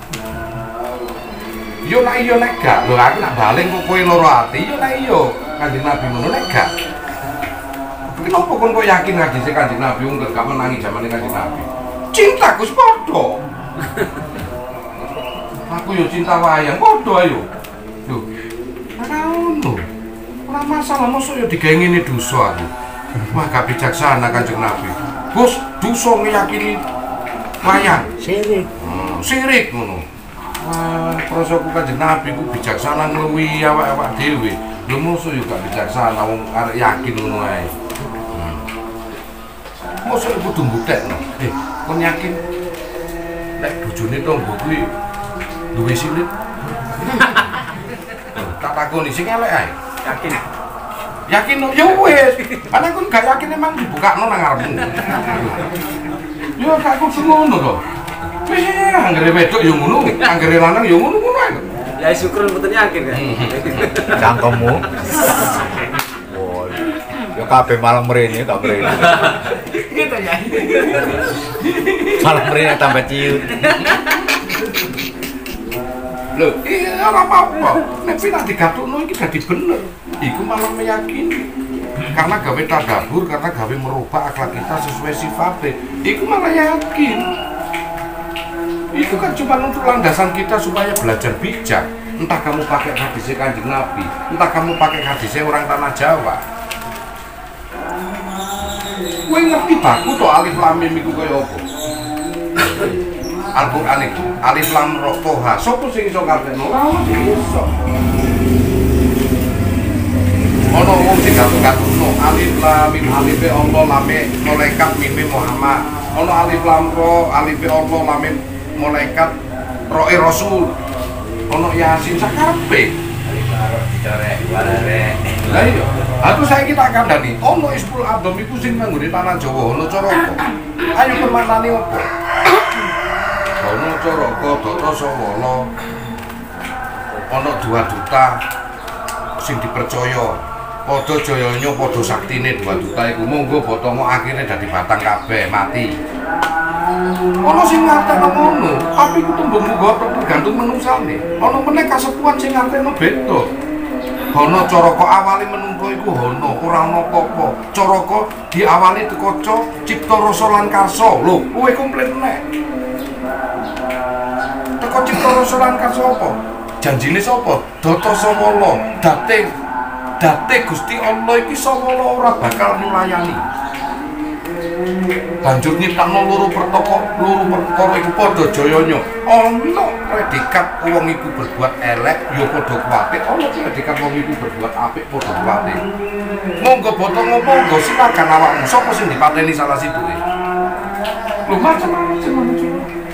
Yo nek iya nek gak, lho aku nak baling kok kowe loro ati, yo nek iya Kanjeng Nabi ngono nek gak. Kenapa kon kok yakin hadis Kanjeng Nabi wong gak menangi zamane Kanjeng Nabi? Cinta Gus padha. Aku yo cinta wayang padha ayo. Lho. Ora ono. Ora masalah mosok yo digawe ngene dosa aku. Wah gak bijaksana Kanjeng Nabi. Gus, dosa ngiyakini wayang. Sirik. Hmm, sirik ngono. Wah, prasaku Kanjeng Nabi ku bijaksana ngluwi awak-awak dhewe. Lho mosok yo gak bijaksana wong arek yakin ngono ae. Mosok kudu mbuktekno. Eh, kon yakin nek bojone tangga kuwi duwe silit? Tak takoni sing elek ae. Yakin? Yakin ya wis. Ana kon gak yakin emang dibukakno nang ngarepmu. Yo gak kudu ngono to. Wis anggere wedok yo ngono, anggere lanang yo ngono-ngono ae. Ya syukur mboten yakin kan. Cangkemmu. Woi. Ya kabeh malam mrene tak mrene. Gitu ya. Malam mrene tambah ciut. Lho, iya ora apa-apa. Nek pinak digatukno iki dadi bener. Iku malah meyakini. Karena gawe tadabbur, karena gawe merubah akhlak kita sesuai sifatnya. Iku malah yakin. Itu kan cuma untuk landasan kita supaya belajar bijak. Entah kamu pakai hadisnya Kanjeng Nabi, entah kamu pakai hadisnya orang tanah Jawa. Kowe ngerti baku to alif lam mim iku kaya apa? Al-Qur'an iku alif lam ra toha. Sopo sing iso ngartekno? Ora ono sing iso. Ono wong sing ngaturno alif lam mim alif Allah lam malaikat mim Muhammad. Ono alif lam ra alif Allah lam malaikat roe rasul. Ono yasin sakarepe. Dicorek, warare. Lah iya, aku saiki tak kandhani, ono Ismul Adzam iku sing nanggone tanah Jawa, ono Caraka. Ayo permanane opo? Ono Caraka, Data Sawala. Ono dua duta sing dipercaya. Padha jayanya, padha saktine dua duta iku monggo Bathara akhire dadi batang kabeh, mati. Ono sing ngartekno ngono, tapi ku tembung muga tergantung menungsane. Ono meneh kasepuhan sing ngartekno beda. Ana Caraka awale menungso iku ana, ora ana apa-apa. Caraka diawali teko ca, cipta rasa lan karsa. Lho, kuwi komplit meneh. Teko cipta rasa lan karsa apa? Janjine sapa? Data Sawala. Date date Gusti Allah iki Sawala ora bakal nulayani. Banjur nyiptakno loro pertaka, loro perkara iku padha jayanya. Ana predikat wong iku berbuat elek ya padha kuwate, ana predikat wong iku berbuat apik padha kuwate. Monggo Bathara monggo silakan awakmu sapa sing dipateni salah situe. Lho macam-macam macam.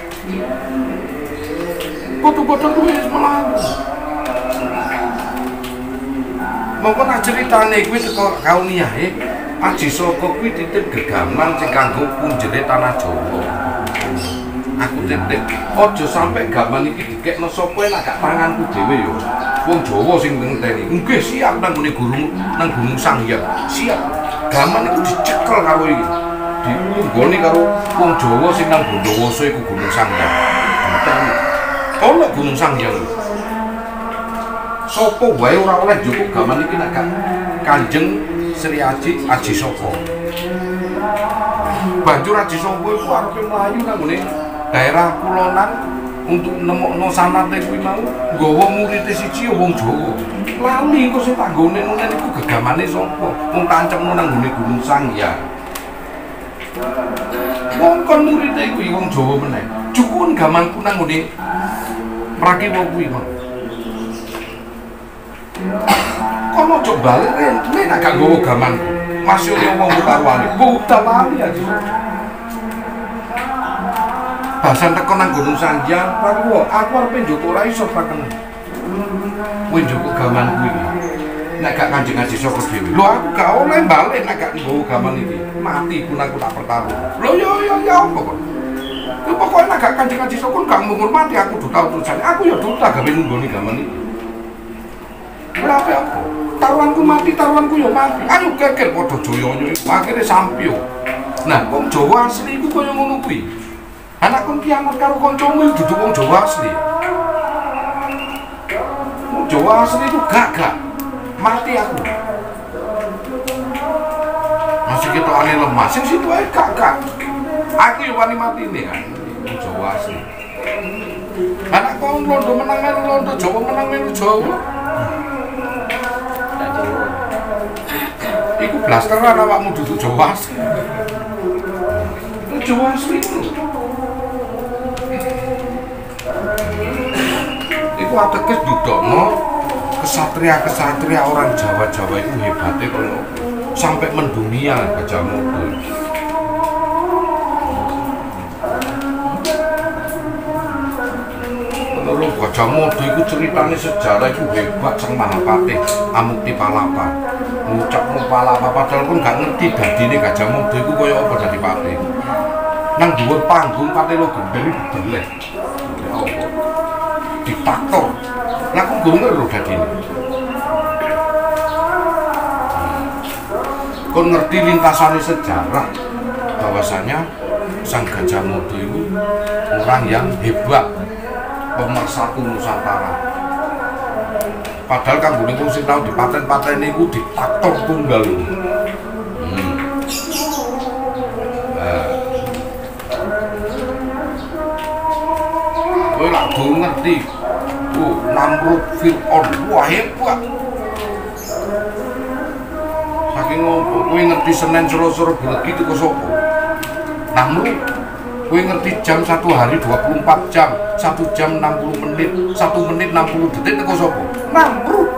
Foto-foto kuwi wis mlaku. Monggo tak critane kuwi teko kauniahe. Aji Saka kuwi titip gegaman sing kanggo punjere tanah Jawa. Aku titip, aja sampe gaman iki dikekno sapa nek gak tanganku dhewe ya. Wong Jawa sing ngenteni. Nggih siap nang ngene gunung nang Gunung Sanghyang. Siap. Gaman iku dicekel karo iki. Diunggoni karo wong Jawa sing nang Bondowoso iku Gunung Sanghyang. Diteni. Ono Gunung Sanghyang. Sapa wae ora oleh njupuk gaman iki nek gak Kanjeng Sri Aji Aji Saka. Banjur Aji Saka iku arepe mlayu nang ngene daerah kulonan untuk nemokno sanate kuwi mau nggawa murid siji wong Jawa. Lali kok sing tak nggone nunen iku gegamane sapa? Wong tancemno nang ngene Gunung Sanghyang. Wong kon murid iku wong Jawa meneh. Jukun gamanku nang ngene Prakiwa kuwi kok. Kono coba balik, ini agak nggawa gaman. Masih ada wong Bukarwali, buta lali aja. Bahasan teko nang Gunung Sanghyang, Prakiwa, aku arep njupuk ora iso praken. Kuwi njupuk gaman kuwi. Nek gak Kanjeng Aji Saka dhewe. Lho aku gak oleh balik nek gak nggawa gaman iki. Mati pun aku tak pertaruh. Lho yo yo yo apa kok? Lho pokoke nek gak Kanjeng Aji Saka gak menghormati aku duta utusan. Aku ya duta gawe nunggoni gaman iki. Berapa apa? Taruhanku mati, taruhanku ya mati. Ayo geger padha jayanya iku akhire sampyo. Nah, wong Jawa asli iku kaya ngono kuwi. Anak kon kiamat karo kancamu dudu wong Jawa asli. Wong Jawa asli iku gak-gak mati aku. Masih ketokane lemah, sing situ ae gak-gak. Aku yo wani matine kan. Wong Jawa asli. Anak kon londo menang melu londo, Jawa menang melu Jawa. Iku blasteran awakmu duduk Jawa asli. Jawa asli itu. Iku ateges dudukno kesatria-kesatria orang Jawa-Jawa itu hebatnya kalau sampai mendunia Gajah Mada. Menurut Gajah Mada itu ceritanya sejarah itu hebat sang Mahapatih Amuktipalapa. Ngucapno Palapa padahal pun gak ngerti dadine Gajah Mada iku kaya apa dadi patih. Nang dhuwur panggung Patih Logendher beleh. Ya apa? Ditaktor. Lah aku guru ngerti lho dadine. Kon ngerti lintasannya sejarah bahwasanya sang Gajah Mada itu orang yang hebat, pemersatu Nusantara. Padahal kan gue nih sing tau di paten-paten ini gue ditaktor tunggal. Hmm. Nah. Gue lah gue ngerti. Tuh, Namrud Fir'aun, wah hebat. Saking ngopo gue ngerti Senen Soro-Soro Belegi itu ke sopo. Namrud. Kowe ngerti jam satu hari dua puluh empat jam, satu jam enam puluh menit, satu menit enam puluh detik teko sapa? Namrud.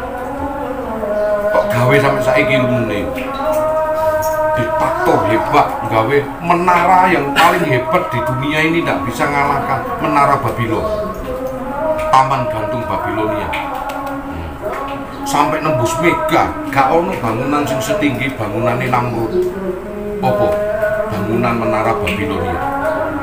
Kok gawe sampai saiki ilmune. Diktator hebat, gawe menara yang paling hebat di dunia ini tidak bisa ngalahkan menara Babylon. Taman gantung Babilonia. Hmm. Sampai nembus mega, gak ono bangunan sing setinggi bangunane Namrud. Apa? Bangunan menara Babilonia. Hmm.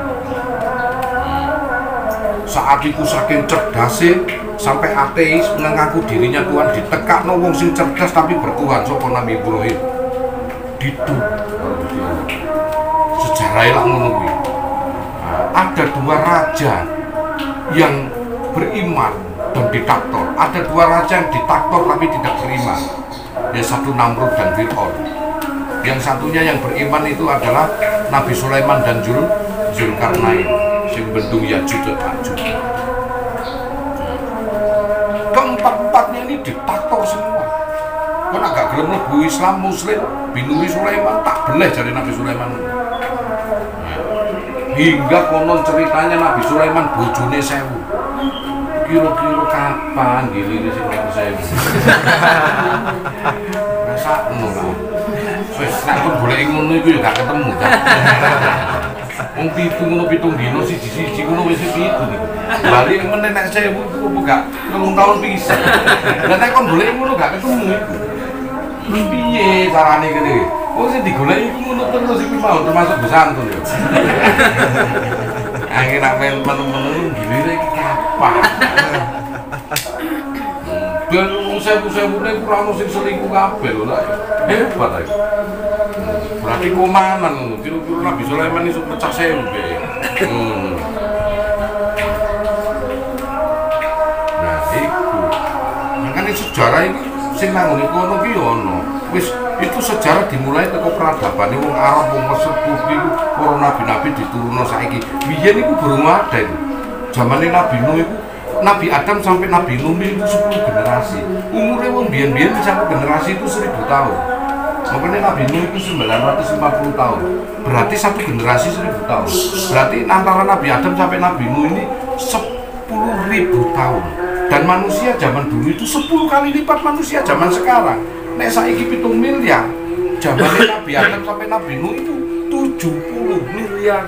Saat itu saking cerdasnya sampai ateis mengaku dirinya Tuhan ditekakno wong sing cerdas tapi bertuhan sapa Nabi Ibrahim. Gitu. Sejarahnya lah ngono kuwi. Nah, ada dua raja yang beriman dan diktator. Ada dua raja yang diktator tapi tidak beriman. Yang satu Namrud dan Fir'aun. Yang satunya yang beriman itu adalah Nabi Sulaiman dan Zul Zulkarnain sing bendung Yajuj dan Majuj. Keempat-empatnya ini diktator semua. Kan agak gelem mlebu Islam Muslim, binuri Sulaiman tak boleh dari Nabi Sulaiman. Hingga konon ceritanya Nabi Sulaiman bojone sewu. Kira-kira kapan gilire sing nomor sewu? Masa ngono. Wis nek kon golek ngono iku ya gak ketemu ta. Wong pitu ngono pitung dino siji-siji ngono wis pitu niku. Bali meneh nek sewu opo gak telung taun pisan. Lah nek kon golek ngono gak ketemu iku. Piye carane kene? Wong sing digoleki iku ngono terus iki mau termasuk besantun ya. Angin nak men-men gilire iki kapan? Dan sewu-sewu ini kurang sing selingkuh kabeh lho lah. Hebat ae. Berarti komanan ngono, kira-kira Nabi Sulaiman iso pecah sewu. Hmm. Nah, iku. Makane sejarah iki sing nang ngene kono ki ono. Wis itu sejarah dimulai teko peradaban wong Arab, wong Mesir, Turki, para nabi-nabi diturunno saiki. Biyen iku durung ada itu. Zamane Nabi Nuh iku Nabi Adam sampai Nabi Nuh itu sepuluh generasi. Umurnya wong biyen-biyen sampai generasi itu seribu tahun. Makanya Nabi Nuh itu sembilan ratus lima puluh tahun. Berarti satu generasi seribu tahun. Berarti antara Nabi Adam sampai Nabi Nuh ini sepuluh ribu tahun. Dan manusia zaman dulu itu sepuluh kali lipat manusia zaman sekarang. Nek saiki pitung miliar. Zaman Nabi Adam sampai Nabi Nuh itu tujuh puluh miliar.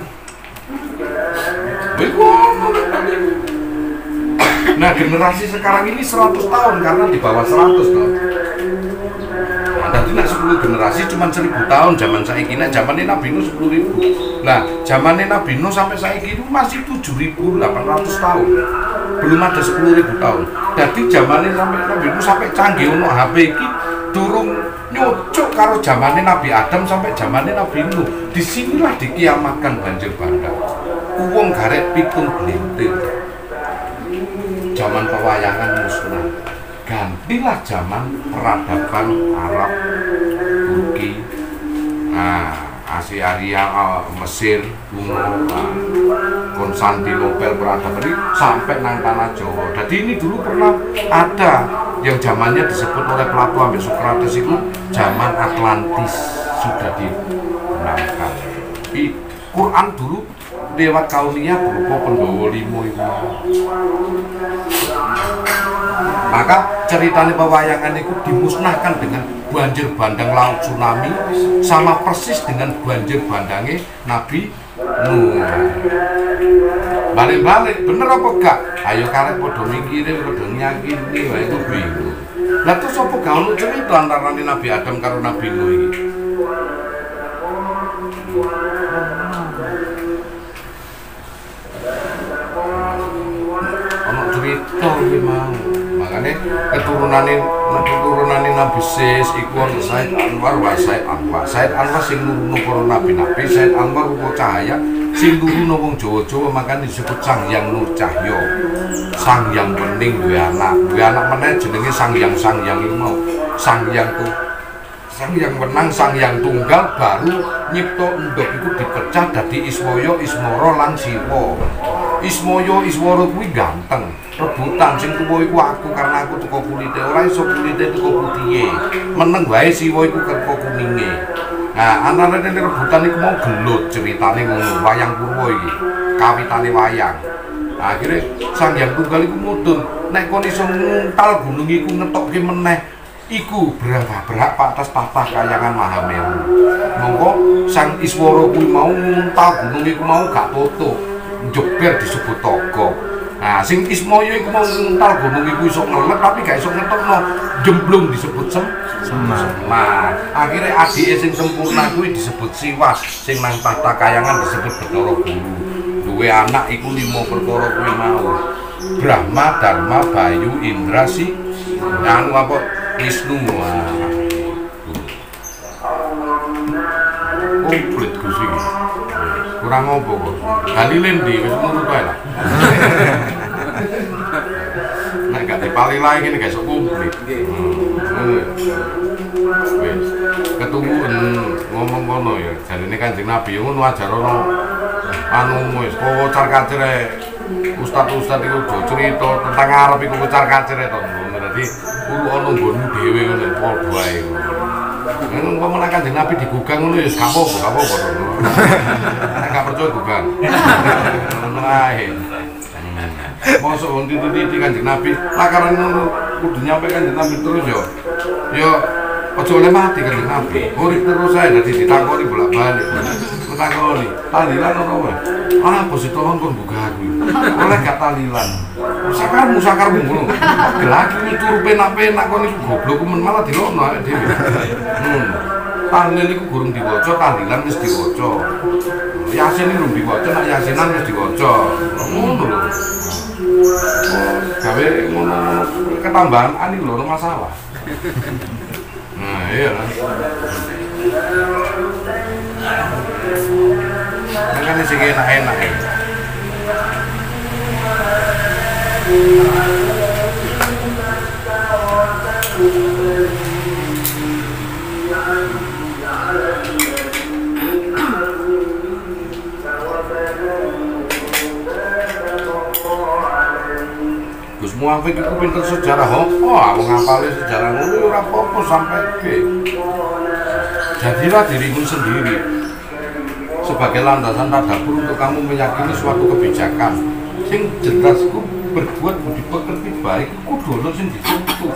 Nah, generasi sekarang ini seratus tahun karena di bawah seratus tahun. Nah, tadi nak sepuluh generasi cuma seribu tahun zaman saiki. Nah, zamannya Nabi Nuh sepuluh ribu. Nah, zamannya Nabi Nuh sampai saiki itu masih tujuh ribu delapan ratus tahun. Belum ada sepuluh ribu tahun. Jadi zamannya sampai Nabi Nuh sampai canggih ono H P iki durung nyocok karo zamannya Nabi Adam sampai zamannya Nabi Nuh. Disinilah dikiamatkan banjir bandang. Uwong garek pitung blintir. Zaman pewayangan musnah. Gantilah zaman peradaban Arab, Turki, nah, Asia Arya, uh, Mesir, kuno, uh, Konstantinopel peradaban ini sampai nang tanah Jawa. Jadi ini dulu pernah ada yang zamannya disebut oleh Plato sampai Socrates itu zaman Atlantis sudah dimenangkan. Di Quran dulu lewat kauniyah berupa Pendowo limo itu. Maka ceritanya pewayangan itu dimusnahkan dengan banjir bandang laut tsunami sama persis dengan banjir bandangnya Nabi Nuh. Balik-balik bener apa gak? Ayo karek podo mikirin, podo nyakini, wah itu bingung. Lah terus apa gak ono cerita antara Nabi Adam karo Nabi Nuh ini? Ono cerita iki mau. Makanya keturunane keturunane Nabi Sis iku ono Said Anwar wa Said Anwar. Said Anwar sing nuruno para nabi-nabi, Said Anwar rupa cahaya sing nuruno wong Jawa-Jawa makanya disebut Sang Hyang Nur Cahya. Sang Hyang Wening duwe anak, duwe anak meneh jenenge Sang Hyang Sang Hyang iku mau. Sang Hyang tu Sang Hyang Wenang, Sang Hyang Tunggal baru nyipta endhog iku dipecah dadi Iswaya, Ismara lan Siwa. Ismoyo Iswara kuwi ganteng, rebutan sing tuwa iku aku karena aku teko kulite, ora iso kulite teko putihe. Meneng wae Siwa iku teko kuninge. Nah, antara ini rebutan iku mau gelut ceritane ngono, wayang Purwa iki. Kawitane wayang. Nah, akhirnya Sang Hyang Tunggal iku mudhun, nek kon iso nguntal gunung iku ngetokke meneh, iku berhak atas tahta Kahyangan Mahameru. Monggo Sang Iswara kuwi mau nguntal gunung iku mau gak tutuk, njeber disebut togo. Nah, sing Ismaya iku mau nguntal gunung iku iso ngelet tapi gak iso ngetokno, jemblung disebut sem Semar. Akhirnya adike sing sempurna kuwi disebut Siwah, sing nang tahta Kahyangan disebut Bathara Guru. Duwe anak iku lima perkara kuwi mau. Brahma, Dharma, Bayu, Indra, Si, anu apa Wisnu. Komplit Gus iki. Kurang opo kok. Halilen di wis nurut wae lah. Nek gak dipali lagi ngene gak iso komplit. Wis ketuwuken ngomong kono ya. Jarine Kanjeng Nabi ngono ajarono anu wis kocar-kacir ustad-ustad iku do crita tentang arep iku kocar-kacir to. Dadi kudu ana nggonmu dhewe ngono padha wae. Ngono umpama Kanjeng Nabi digugang ngono ya gak apa-apa, gak apa-apa. Nek gak percaya gugang. Ngono ae. Mosok niti-niti Kanjeng Nabi, lakaran ngono kudu nyampe Kanjeng Nabi terus yo. Yo aja oleh mati Kanjeng Nabi. Urip terus ae dadi ditakoni bolak-balik. Takoni, talilan ora wae. Ah, bos itu kon buka aku. Oleh gak talilan. Sakarmu sakarmu ngono. Gelaki turu penak-penak kon iku goblok men malah dilono awake dhewe. Hmm. Tahlil iku gurung diwaca, tahlilan wis diwaca. Yasin iki rung diwaca, nek yasinan wis diwaca. Ngono lho. Gawe ngono ketambahan ani lho ono masalah. Nah, iya lah. Makanya sih enak-enak ya. Gus Muafik itu pinter sejarah apa? Aku ngapalin sejarah ngono ora apa-apa sampai ke. Jadilah dirimu sendiri sebagai landasan tadabbur untuk kamu meyakini suatu kebijakan sing jelas ku berbuat budi pekerti baik kudu ono sing dituntut.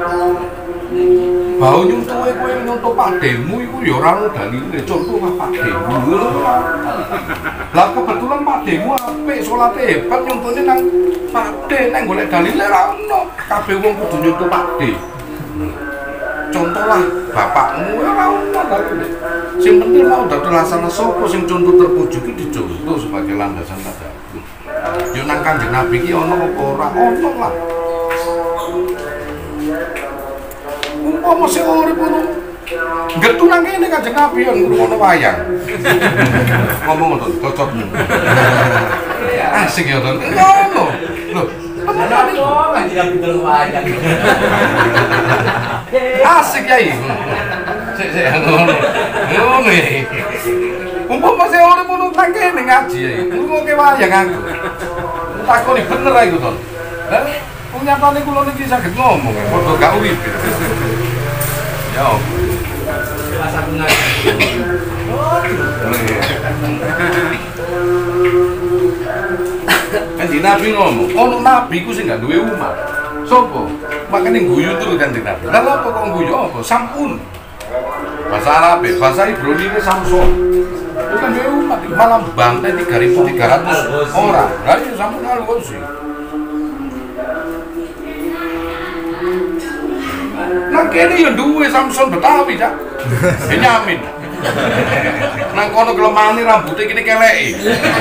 Bau nyuntuhe kowe nyuntuh pakdemu iku ya ora ono dalile, contoh pakdemu. Lah kebetulan pakdemu apik salate hebat nyuntuhne nang pakde nang golek dalile ora ono. Kabeh wong kudu nyuntuh pakde. Contoh lah bapakmu ya ora ono dalile. Sing penting mau dadi laksana sapa sing contoh terpuji iki dicontoh sebagai landasan tadabbur. Yo nang Kanjeng Nabi ki ono apa ora ono lah. Umpama sing urip ngono. Getu nang kene Kanjeng Nabi yo ngono wayang. Ngomong ngono cocok. Asik ya to. Ngono. Lho, temenan iki Kanjeng Nabi delok wayang. Asik ya iki. Sik sik ngono. Ngono iki. Umpama sing urip ngono nang kene ngaji ya. Ngono wayang aku. Takoni bener ae iku to. Lah, wong nyatane kula niki saged ngomong, padha gak urip. Ya. Jelas aku ngaji. Kanjeng Nabi ngomong, ono nabi ku sing gak duwe umat. Sopo? Makane guyu terus Kanjeng Nabi. Lah apa kok guyu apa? Sampun. Bahasa Arab, bahasa Ibrani ini Samson. Bukan duwe umat, malah bantai tiga ribu tiga ratus orang. Lah itu sampun Al-Ghazi. Nang kene yo duwe Samson Betawi, Cak. Benyamin. Nang kono kelemane rambute kene keleki.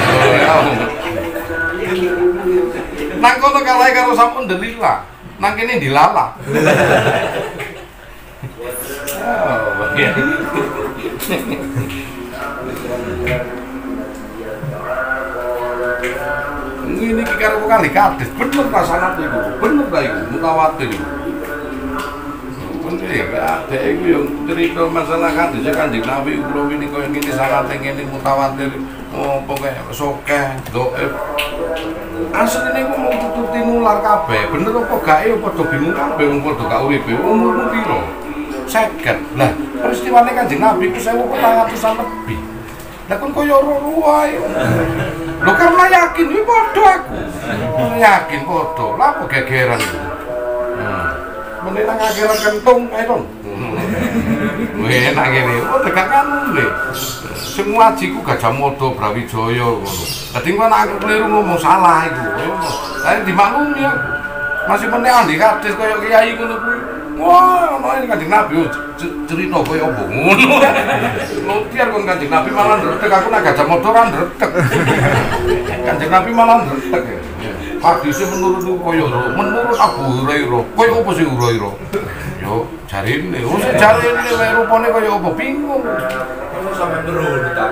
Nang kono kalahe karo sampun Delila. Nang kene dilala. Oh, iya. Ini karo kali kadis, bener ta sanad iku. Bener ta iku, mutawatir iku. Bener ya, adek iku yo cerita masalah kadis Kanjeng Nabi kula wingi koyo ngene sanate ngene mutawatir, opo kaya sokeh, dhaif. Asline niku mau tututi nular kabeh. Bener apa gak e padha bingung kabeh wong padha gak uripe. Umurmu piro? seket. Lah, peristiwane Kanjeng Nabi ku sewu petang atusan lebih. Lah kon koyo ora wae. Lho karena yakin iki padha aku. Yakin padha. Lah apa gegeran iku? Hmm. Meneh nang akhirat kentung ae dong. Weh nang kene, oh tegak kanune. Sing ngaji ku Gajah Mada Brawijaya ngono. Dadi kok aku keliru ngomong salah iku. Lah dimaklumi aku. Masih meneh ahli hadis koyo kiai ngono kuwi. Wah, ono ini Kanjeng Nabi cerita koyo apa ngono. Lotian kon Kanjeng Nabi malah ndredeg aku nak Gajah Mada ora ndredeg. Kanjeng Nabi malah ndredeg. Hadise menurut koyo menurut Abu Hurairah. Koyo apa sih Hurairah? Yo jarine, wong sing jarine wae rupane koyo apa bingung. Kalau sampai merun tak.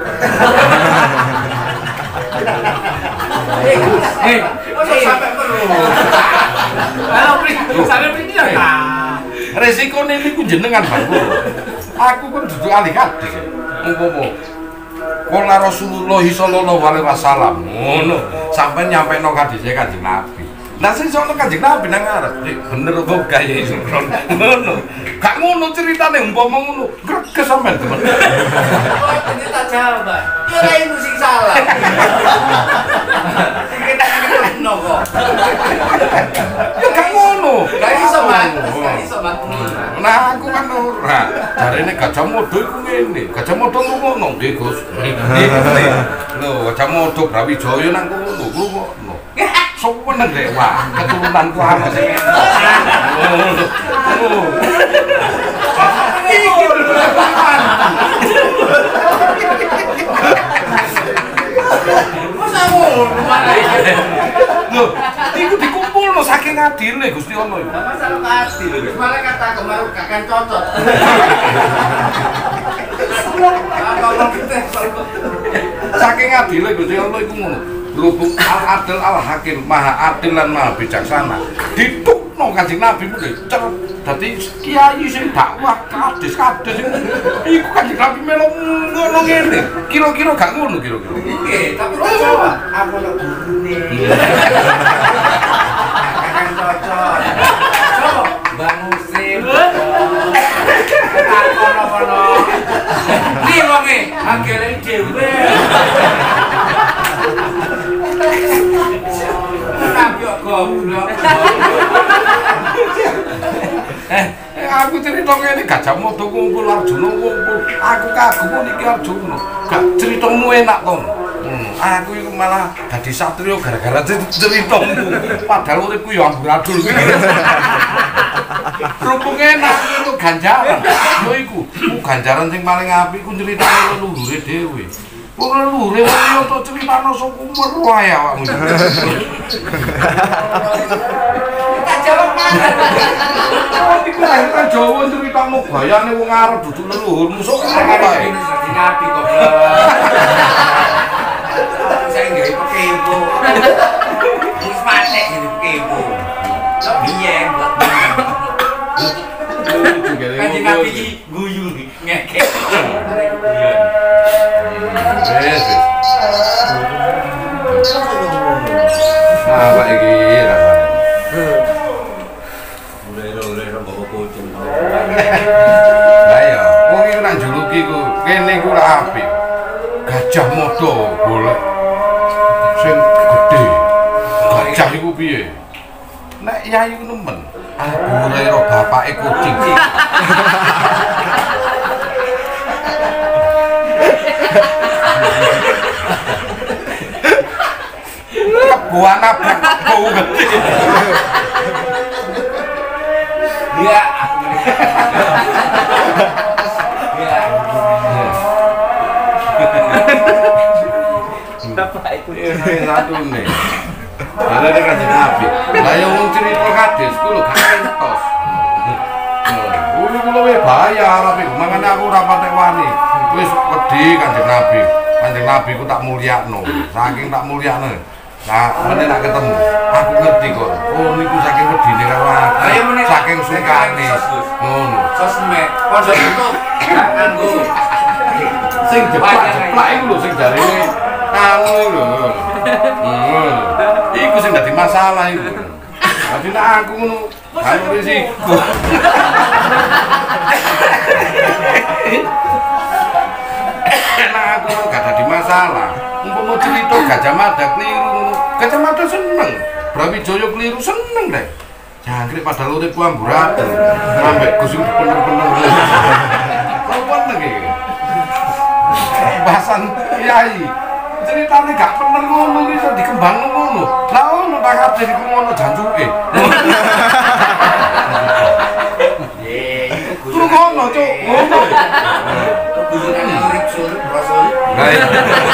Eh, eh, sampai merun. Kalau pri, sampai pri ya ta. Resiko niku jenengan Bang. Aku kan duduk ahli hadis. Umpama Kala Rasulullah sallallahu alaihi wasallam ngono, sampai nyampe no hadise Kanjeng Nabi. Lah sing sono Kanjeng Nabi nang ngarep, bener apa gaya Sukron. Ngono. Gak ngono ceritane umpama ngono, greges sampean temen. Oh, ini tak jawab, Mbak. Ya ora iku sing salah. Kita ngene kok. Ya gak ngono. Gak iso, Mas. Gak iso, Mas. Nah, aku kan ora. Jarene Gajah Mada iku ngene. Gajah Mada ngono nggih, Gus. Lho, Gajah Mada Brawijaya nang kono, ngono. Sopo nang dewa, keturunanku ana sing. Masa ngono Lho, iku dikumpulno saking adile Gusti Allah iku. masalah adil. Malah kata kemaru kakan cocok. Saking adile Gusti Allah iku ngono. Berhubung al-adil al-hakim, maha adil lan maha bijaksana. Ditukno Kanjeng Nabi mulai cer. Dadi kiai sing dakwah kadis-kadis iku Kanjeng Nabi melu ngono ngene. Kira-kira gak ngono kira-kira. Nggih, tapi tak jawab. Apa lek gurune? Kakan cocok. Coba Bang Musim. Tak kono-kono. Iki wonge, akhire dhewe. Tapi kok goblok. Eh, aku cerita ngene Gajah Mada ngumpul Arjuna ngumpul. Aku kagum niki Arjuna. Gak ceritamu enak to. Hmm, aku iku malah dadi satriya gara-gara ceritamu. Padahal uripku ya amburadul. Berhubung enak itu ganjaran. Yo iku, ku ganjaran sing paling apik ku nyritani leluhure dhewe. Ora lure wae untuk critano sok umur wae awakmu. Tak jawab mana? Oh, iku lahir Jawa critano gayane wong arep duduk leluhurmu sok umur wae. Ini nabi kok. Saya nggak ikut kepo. Wis mati jadi kepo. Biyen buat Kanjeng Nabi iki guyu ngekek. Wes. Apa iki rasane? Mulai-mulai bawa kucing. Lah ya, wong iki nang juluki ku kene ku ora apik. Gajah Mada golek sing gedhe. Gajah iku piye? Nek yai ku nemen, Abu Hurairah bapake kucing. Kebuan apa? Bau gede. Ya. Ya. Bapak itu Satu nih. Ada di Kanjeng Nabi. Lah yang wong cerita hadis ku lho gak entos. Kuwi kuwi luwih bahaya arep mangane aku ora patek wani. Wis wedi Kanjeng Nabi. Kanjeng Nabi ku tak mulyakno. Saking tak mulyakno. Nah, meneh tak ketemu. Aku ngerti kok. Oh niku saking wedine karo aku. Saking sungkane. Ngono. sosmed. Pondok itu gak nganggo. Sing jeplak-jeplak iku lho sing jarine anu lho. Hmm. Iku sing dadi masalah iku. Tapi nek aku ngono, kan risiko. Nek aku gak ada masalah. Umpama cerita Gajah Mada keliru ngono. Gajah Mada seneng. Brawijaya keliru seneng deh. Jangkrik pada urip ku amburadul. Ambek Gus bener-bener. Kok iki? Bahasan kiai. Ceritane gak bener ngono iso dikembang ngono. Lah ono tak kabeh iku ngono janjuke. Ye, iku Terus ngono, Cuk. Ngono. gusune urip surip rasul. Lah iya.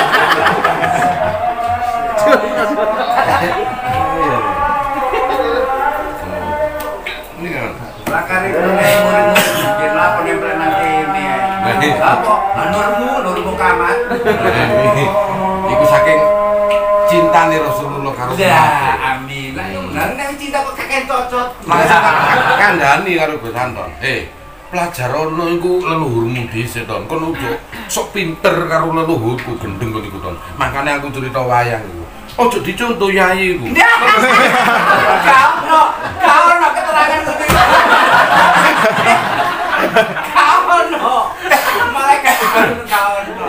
Ini kan. Lakare kene murid-murid yen apa nempel nang kene. Apa? Nurmu, nurmu kamat. Iku saking cintane Rasulullah karo Ya, sahabat. amin. Lah nek cinta kok kakek cocot. Langsung tak kandhani karo Gus Anton. Eh, pelajarono iku leluhurmu dhisik ton. Kon ojo sok pinter karo leluhurku gendeng kon iku ton. Makane aku cerita wayang iku. Ojo dicontoh yai iku. Kau, kau nak keterangan seperti itu. Kau no, malaikat kau no.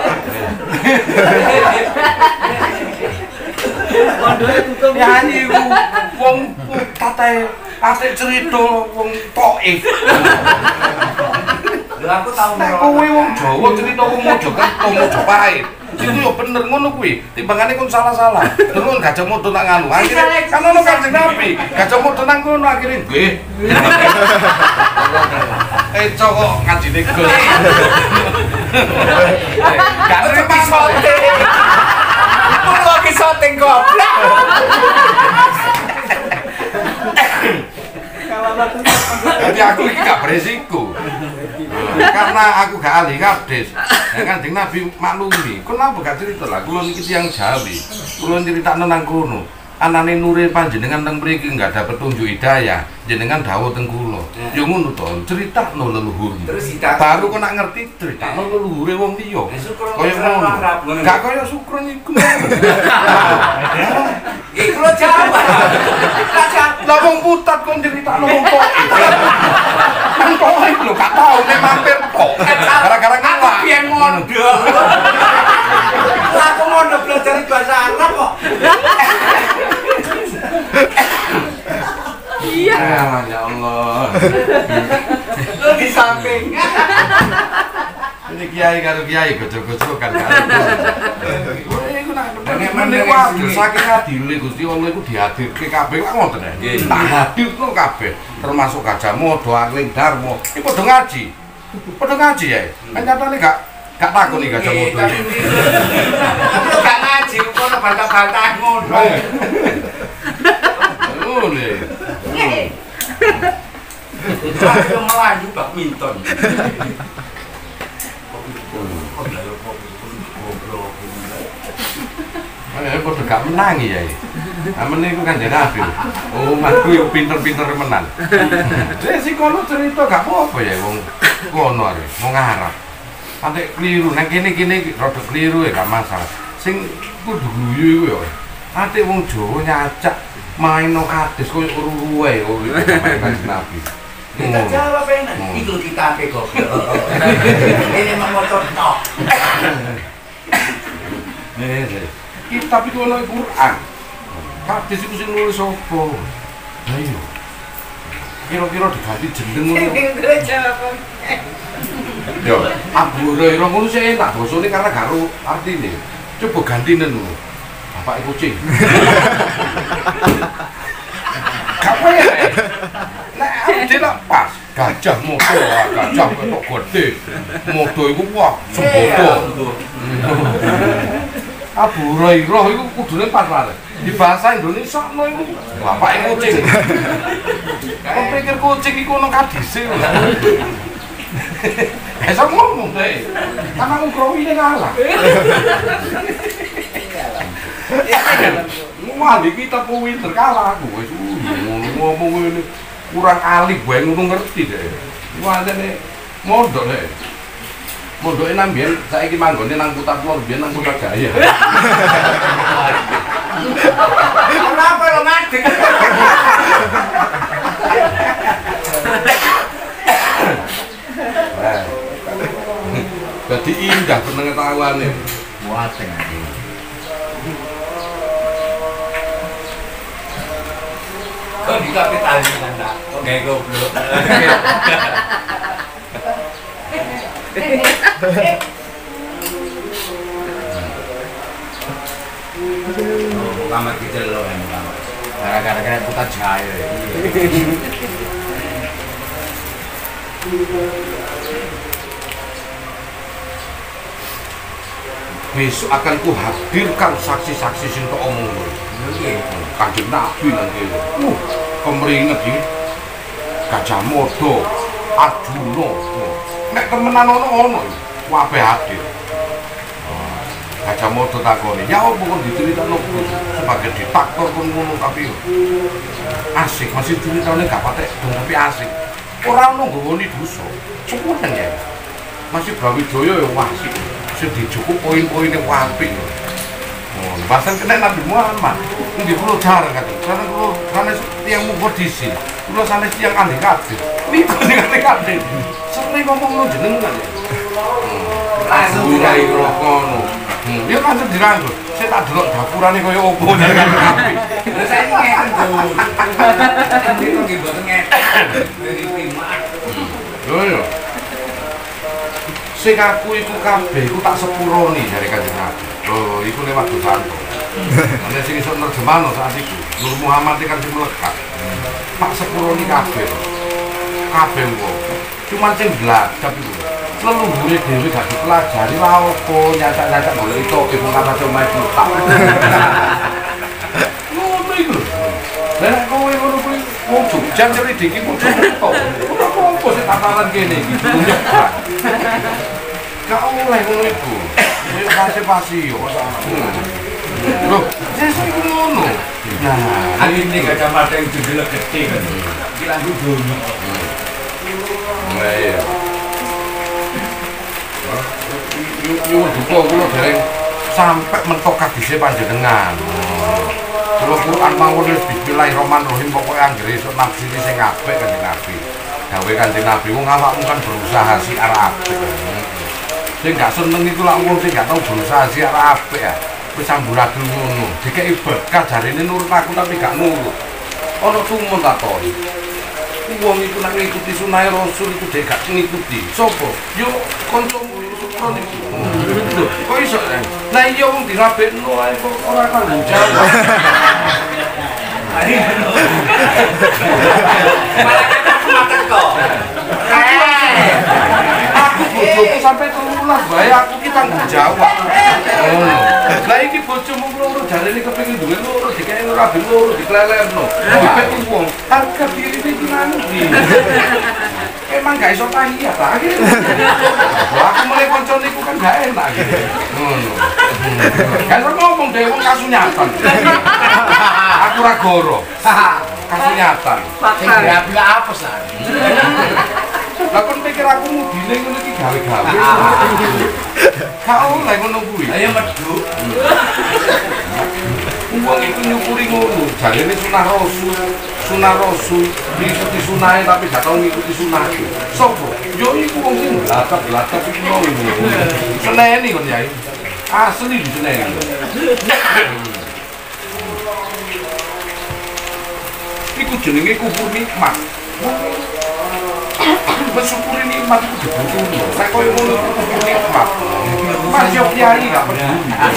Yai iku wong kate ate cerita wong taif. Lha aku tau Nek kowe wong Jawa cerita wong Mojokerto, Mojopahit. Iku yo bener ngono kuwi. Timbangane kon salah-salah. Terus Gajah Mada nak nganu. Akhire kan ono Kanjeng Nabi. Gajah Mada nang kono akhire nggih. Eh cowok ngajine Gus. Gak ngerti sote. Aku lagi syuting goblok. Jadi aku ini gak beresiko. Karena aku gak ahli hadis. Ya Kanjeng Nabi maklumi. Kenapa gak cerita lah? Kula niki tiyang Jawi. Kula critakno nang kono. Anane nure panjenengan teng mriki enggak ada petunjuk hidayah. Jenengan dawuh teng kula. Ya ngono to, critakno leluhurmu. Terus kita Baru kok nak ngerti critakno leluhure wong liya. Kaya ngono. Gak kaya sukron iku. iku lo Jawa. Lah wong putat kon critakno wong tok. Kan kok lho gak tau nek mampir tok. Gara-gara Aku ngawak. pian mondok. Lah aku mondok belajar bahasa Arab kok. Iya, ya Allah. Lu di samping. Ini kiai karo kiai gojok-gojok kan karo. Iku nak meneh wae saking adile Gusti Allah iku dihadirke kabeh kok ngoten ya. Tak hadirno kabeh termasuk Gajah Mada, Akling Darmo. Iki padha ngaji. Padha ngaji ya. Kan nyatane gak gak takoni Gajah Mada. Aku gak ngaji kok bantah-bantah ngono. Ngene. Aku melaju badminton. Eh, padha gak menangi ya. Amene iku kan Nabi. Oh, manku yo pinter-pinter menan. Wis sik kono cerita gak apa-apa ya wong kono arek, wong Arab. Antek keliru nang kene-kene iki rada keliru ya gak masalah. Sing kudu guyu iku ya. Ate wong Jawa nyacak main no hadis koyo uru-uruwe oh itu main Nabi. Kita jawab enak. Itu kita ke goblok. Ini mau motor tok. Eh, iki tapi kono Quran. Hadis iku sing nulis sapa? Lah iya. Kira-kira diganti jeneng ngono. Yo, Abu Hurairah ngono sih enak bosone karena karo artine. Coba gantine ngono. Bapak kucing. Kapan ya? Nek aku nak pas Gajah Mada, Gajah ketok gede. Mada iku wah sembodo. Abu Hurairah iku kudune pas wae. Di bahasa Indonesia no iku bapak kucing. Kok pikir kucing iku ono kadise. Esok ngomong deh. Karena ngukrawine ngalah. Wah, kita pinter kalah aku wis ngomong ngene kurang alih gue ngono ngerti deh. Wah, jane mondok deh. Mondoke nang biyen saiki manggone nang Putar Lor biyen nang Putar Jaya. Kenapa lo ngadeg? Jadi indah pengetahuannya. Muateng iki. Kok dikapitali kan tak? Kok gawe goblok. Oh, Muhammad kita lo kan Muhammad. Gara-gara kena putar jaya. Besok akan ku hadirkan saksi-saksi sing tok omong kowe. Kanjeng Nabi nanti. Uh, kemringet iki. Gajah Mada, Arjuna. Nek temenan ono ono kabeh hadir. Gajah Mada takoni, "Ya opo kok diceritakno kuwi sebagai diktator kon ngono tapi asik, masih ceritane gak patek dong tapi asik. Ora ono nggoni dosa. Cukup ya. Masih Brawijaya ya asik. Sing dicukup poin-poine apik. Oh, bahasan kena Nabi Muhammad. Nggih kula jarang kan. Karena kula sanes tiyang mukhodisi. Kula sanes tiyang ahli hadis. Niku ning ahli hadis. Sering ngomong lo jenengan ya. Langsung dirai kono. Hmm, dia langsung dirangkul. Saya tak delok dapurane kaya opo nang Nabi. Lha saiki ngeten, Gus. Nanti kok nggih mboten ngeten. Dari primat. Lho yo. Sing aku iku kabeh iku tak sepuroni dari Kanjeng Nabi. Lho, iku lewat Gusanto. Ana sing iso nerjemahno saat iku. Nur Muhammad iki kan sing melekat. Tak sepuroni kabeh. Kabeh kok. Cuman sing belajar iku. Leluhure dhewe gak dipelajari lha opo nyacak-nyacak golek itu ibu kata cuma buta. Ngono iku. Lah kowe ngono kuwi wong Jogja nyeri diki kok to. Ora apa sing tatanan kene iki. Gak oleh ngono iku. Kowe pasti-pasti yo. Loh, sesuk iku ngono. Nah, ini kacamata yang judulnya gede kan. Iki langsung dunyo. Nah iya. Nyuwun duka kula dereng sampai mentok hadise panjenengan. Kula Quran mawon wis bismillahirrahmanirrahim pokoke anggere esuk nafsi sing apik Kanjeng Nabi. Gawe Kanjeng Nabi wong awakmu kan berusaha si arep apik. Sing gak seneng iku lak wong sing gak tau berusaha si arep apik ya. Wis amburadul ngono. Dikeki berkah jarine nurut aku tapi gak nurut. Ana tumun takon. Wong iku nek ngikuti sunah Rasul iku dhek gak ngikuti. Sopo? Yo kancamu Sukron iki. Lho, kok iso? Lah iya wong dirabekno ae kok ora tanggung jawab. Malah aku makan kok. Aku bojoku sampai telulas bae aku ki tanggung jawab. Ngono. Lah iki bojomu loro jarene kepengin duwe loro dikene ora ben loro diklelehno. Dipek wong, harga diri iki nang ndi? Emang gak iso tahiyat ta iki. Aku mulai kanca niku kan gak enak gitu. Ngono. Gak iso ngomong dhewe wong kasunyatan. Aku ora goro. Kasunyatan. Sing diambil apes lah. Lah kon pikir aku mudine ngono iki gawe-gawe. Gak oleh ngono kuwi. Ayo medhu. Wong iku nyukuri ngono, jarene sunah Rasul. Sunah Rasul diikuti sunahe tapi gak tau ngikuti sunah. Sopo? Yo iku wong sing belatak-belatak iku ngono. Seneni kon Yai. Asli diseneni. Iku jenenge kubur nikmat. Mensyukuri nikmat itu dibutuhno. Nek koyo ngono kubur nikmat. Mas yo kiai gak peduli.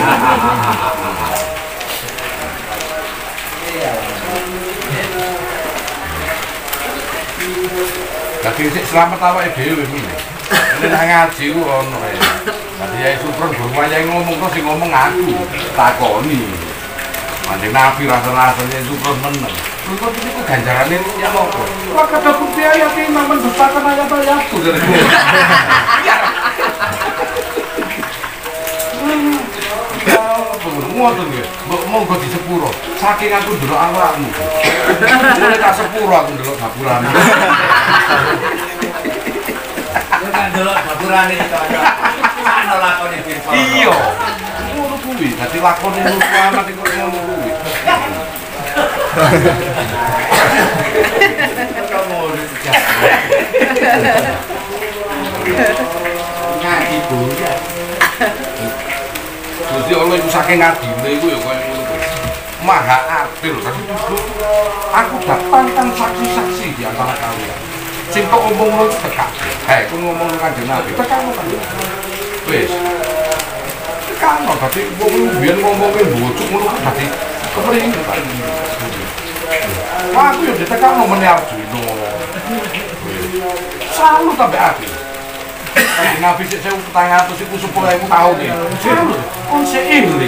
Tapi sik selamat awake dhewe kuwi. Nek nang ngaji ku ono ae. Dadi Yai Supron guru wayahe ngomong kok sing ngomong aku takoni. Kanjeng Nabi rasa-rasane Supron meneng. Terus kok iki ganjarane ya apa? Ora kada bukti ayat iki namen dustakan ayat-ayat ku. Ngoten nggih, mbok monggo di sepuro. Saking aku ndelok awakmu. Mulai tak sepuro aku ndelok dapurane. Yo kan delok baturane to. Ana lakone pirsa. Iya. Ngono kuwi, dadi lakone Nur Muhammad iku ngono kuwi. Kamu udah sejak. Ngaji buya. Gusti Allah iku saking adile iku ya koyo ngono kuwi. Maha adil tapi justru aku datangkan saksi-saksi di antara kalian. Sing kok omong ngono tekak. Hei, ku ngomong nang Kanjeng Nabi, tekakno kan. Wis. Tekakno dadi wong biyen ngomongke bocuk ngono kan dadi kepringin kan. Wah, aku yo ditekakno meneh Arjuna. Selalu tambah api. Kanjeng Nabi sik sewu petang atus iku sepuluh ewu tahun iki. Kon sik iling.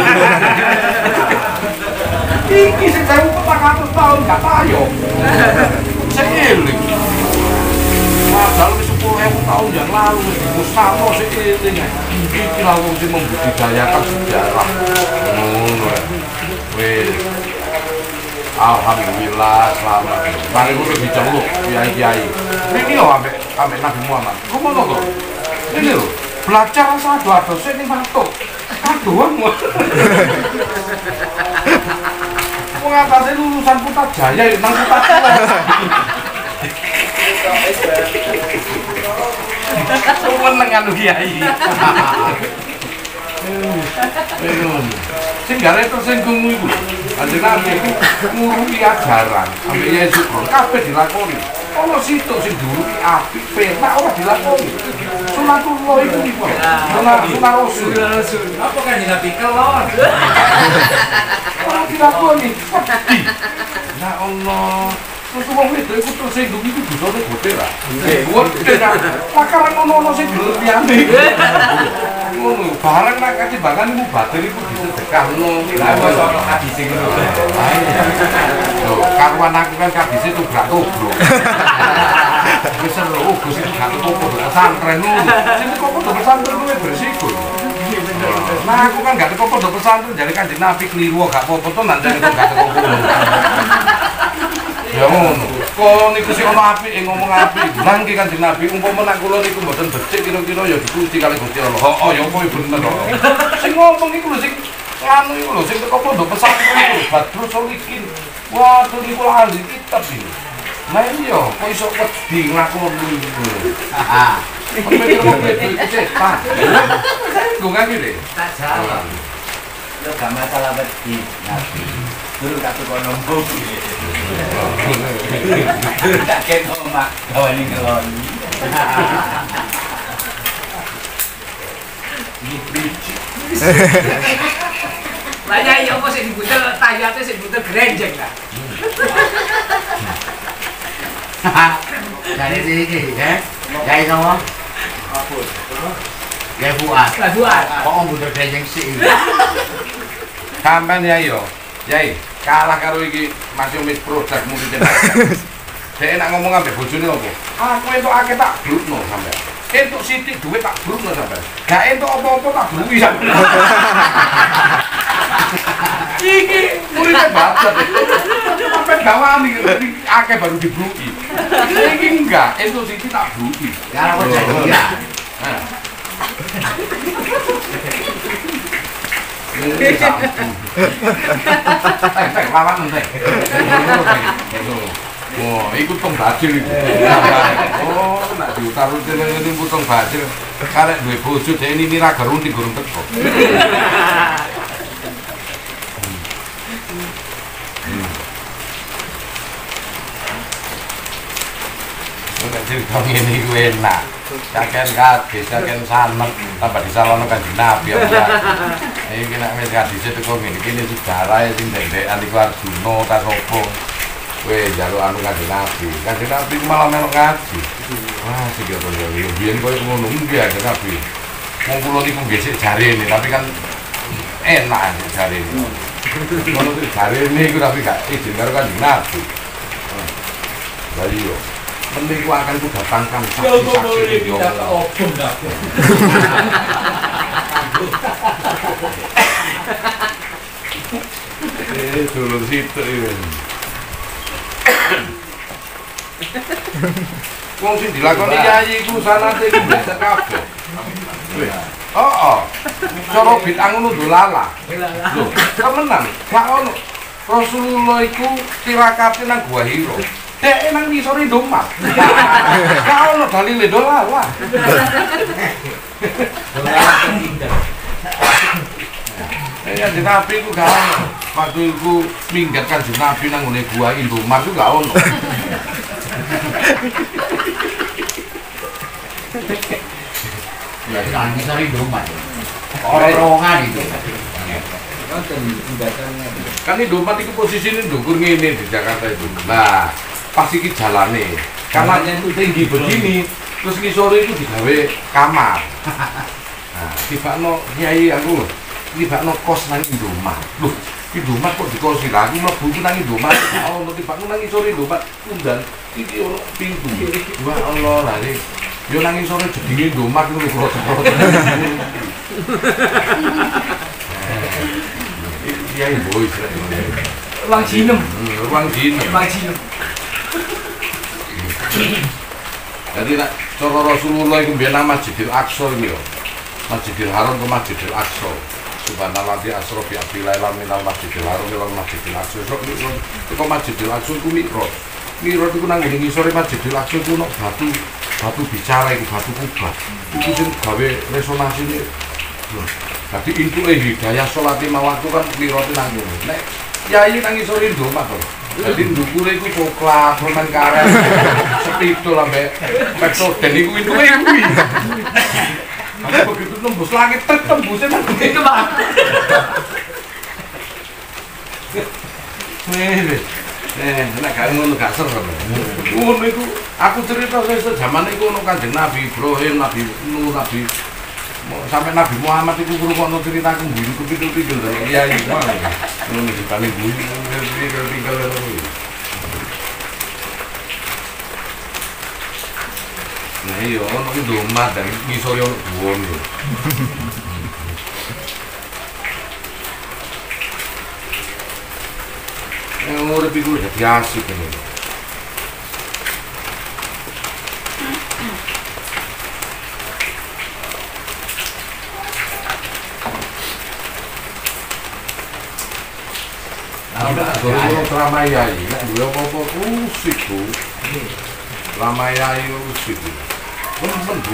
Iki sik sewu petang atus tahun gak payo. Sik iling. Padahal wis sepuluh ewu tahun yang lalu wis dimusnahno sik iling. Iki lha wong sing membudidayakan sejarah. Ngono ya. Wis. Alhamdulillah selamat. Mari kudu diceluk kiai-kiai. Niki yo ambek ambek Nabi Muhammad. Ngono to. Ini lho, belajar rasa ado-ado sing ning matuk. Aduh. Wong atase lulusan Putrajaya yo nang Putrajaya. Seneng anu kiai. Sing gare tersinggung iku. Kanjeng Nabi iku ngurupi ajaran, ambek Yesus kabeh dilakoni. Ono sitok sing diurupi apik penak ora dilakoni. Sunatullah iku iku. Sunat sunat Rasul. Apa kan Nabi kelon? Ora dilakoni. Ya Allah. Terus wong wedok iku tersinggung iku dosane gede ra. Gede ra. Lakaran ono-ono sing berlebihane. Ngono, barang nak kasih bahkan ibu batin ibu disedekahno. Lah wis ono hadis sing ngono. Lho, karuan aku kan hadis itu gak goblok. Wis seru Gus iki gak apa-apa pesantren ngono. Sing kok pondok pesantren kuwi bersiko. Nah, aku kan gak teko pondok pesantren jadi Kanjeng Nabi keliru gak apa-apa to nang jane kok gak teko kono. Ya ngono. Kok niku sing ono apike ngomong apik. Nang ki Kanjeng Nabi umpama nek kula niku mboten becik kira-kira ya dipuji kali Gusti Allah. Heeh, ya kuwi bener kok. Sing ngomong iku lho sing anu iku lho sing teko pondok pesantren iku Badrus Solikin. Waduh niku ahli kitab iki. Lah iya, kok iso wedi nglakoni iku. Heeh. Mikir kok iki setan. Gue kan gini. Tak jalan. Lo gak masalah wedi Nabi. Dulu tak tukang nombok. Tak kena mak kawan ngelon. Banyak iya kok sing dibutel tayate sing dibutel grenjeng lah. Dari sini iki, ya. Dari sama. Ya buat. Lah buat. Kok om butuh grenjeng sih. Sampean ya yo. Yai, kalah karo iki Mas Yomis produk mungkin tenan. Dek nak ngomong ambek bojone opo? Aku entuk akeh tak blukno sampean. Entuk sithik duit tak blukno sampean. Gak entuk apa-apa tak bluki sampean. Iki muridnya babat. Sampai gawani akeh baru dibluki. Iki enggak, entuk sithik tak bluki. Ya apa jadi ya? Eh, lawan nek. Oh, iku tong bajil iku. Oh, nek diutaru jenenge putong bajil. Karek duwe bojo dhewe ini mira gerung digurung teko. Nek cerita ngene iku enak. Caken kadis, caken sanek, tambah disalono Kanjeng Nabi ya. Iki nek wis kadise teko ngene iki ini sejarah sing ndek-ndekan iku Arjuna ta sapa. Weh njaluk anu Kanjeng Nabi. Kanjeng Nabi malah melok ngaji. Wah, sing yo yo biyen koyo ngono iki Kanjeng Nabi. Wong kula niku nggih sik jarene, tapi kan enak sik jarene. Ngono iki jarene iku tapi gak izin karo Kanjeng Nabi. Lah iya. Mending ku akan ku datangkan saksi-saksi di Allah. Eh, dulur situ iki. Wong sing dilakoni yai iku sanate iku biasa kabeh. Oh, cara bid'ah ngono dolala. Lho, temenan, gak ono. Rasulullah iku tirakate nang Gua Hira. Dek nang ngisore Indomaret. Ka ono dalile dolar wah. Ya di Nabi ku gak ono. Waktu iku minggat Kanjeng Nabi nang ngene Gua Indomaret ku gak ono. Ya kan ngisore Indomaret. Orang-orangan itu. Kan Indomaret itu posisinya ndukur ngene di Jakarta itu. Nah, pas iki jalane. Karena tinggi begini, terus ngisore itu digawe kamar. Nah, tibakno kiai aku lho. Tibakno kos nang Indomaret. Loh, Indomaret kok dikosi lagi mlebu nang Indomaret. Oh, tibakno nang ngisore Indomaret undan. Iki ono pintu. Wah Allah lare. Yo nang ngisore jedinge Indomaret lho kok. Kiai boy Ruang jinem. Ruang jinem. Ruang jinem. Jadi nak cara Rasulullah itu biar nama Masjidil Aqsa ini yo. Masjidil Haram ke Masjidil Aqsa. Subhanallah di asro bi abilailah minal Masjidil Haram minal Masjidil Aqsa. Sok itu Masjidil Aqsa itu mikrot. Mikrot itu nang ngene sore Masjidil Aqsa itu ono batu batu bicara itu batu kubah. Itu sing gawe resonasi ini. Jadi itu eh hidayah sholat lima waktu kan mikrot nang ngene. Nek kiai nang sore Indomaret to. Jadi ndukure iku coklat, permen karet, sepidol sampe Pepsodent iku intuke kuwi. Tapi begitu nembus langit tek tembusnya nang Itu Bang. Eh, eh, nek gak ngono gak serem. Ngono iku aku cerita wis zaman iku ono Kanjeng Nabi Ibrahim, Nabi Nuh, Nabi sampai Nabi Muhammad itu ngrungokno ceritaku mburi kepidul-pidul dari kiai wae. Ngono iki paling mburi tinggal-tinggal terus. Nah iya ono Indomaret dan ngisore ono buon lho. Yang urip iku dadi asik ngene. Kalau Ramayai, nek duwe apa-apa usik Bu. Ramayai usik Bu. Temen Bu.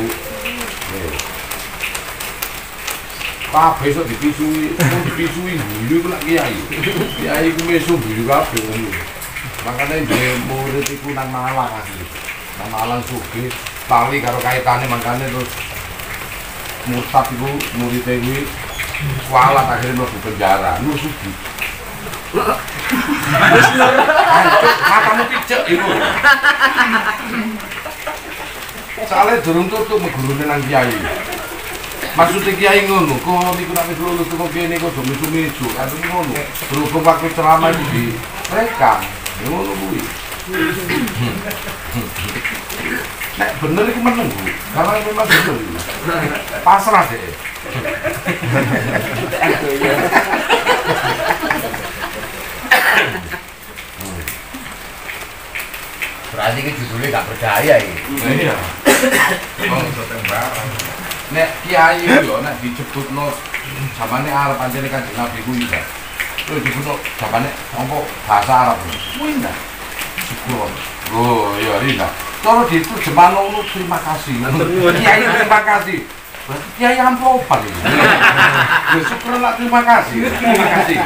Pak besok dipisui, mau dipisui guyu ku lak kiai. Kiai ku mesum guyu kabeh ngono. Makane dhewe murid iku nang Malang asli. Nang Malang sugih, tali karo kaitane makane terus murtad iku murid e kuwi kualat akhirnya mlebu penjara. Nur sugih. Matamu pijak itu. Soalnya durung tutup megurune nang kiai. Maksudnya kiai ngono, kok niku nek wis lulus kok kene kok do misu-misu, anu ngono. Berhubung waktu ceramah iki direkam, ngono kuwi. Nek bener iku meneng, Bu. Karena memang bener. Pasrah deh. Berarti ke judulnya gak percaya ini. Iya. Wong iso tembaran. Nek kiai yo nek disebutno zamane Arab anjene Kanjeng Nabi kuwi ta. Terus disebutno zamane apa bahasa Arab. Kuwi ndak. Syukur. Oh, iya Rina. Cara diterjemah ngono terima kasih. Kiai terima kasih. Berarti kiai amplopan iki. Ya syukur lah terima kasih. Terima kasih.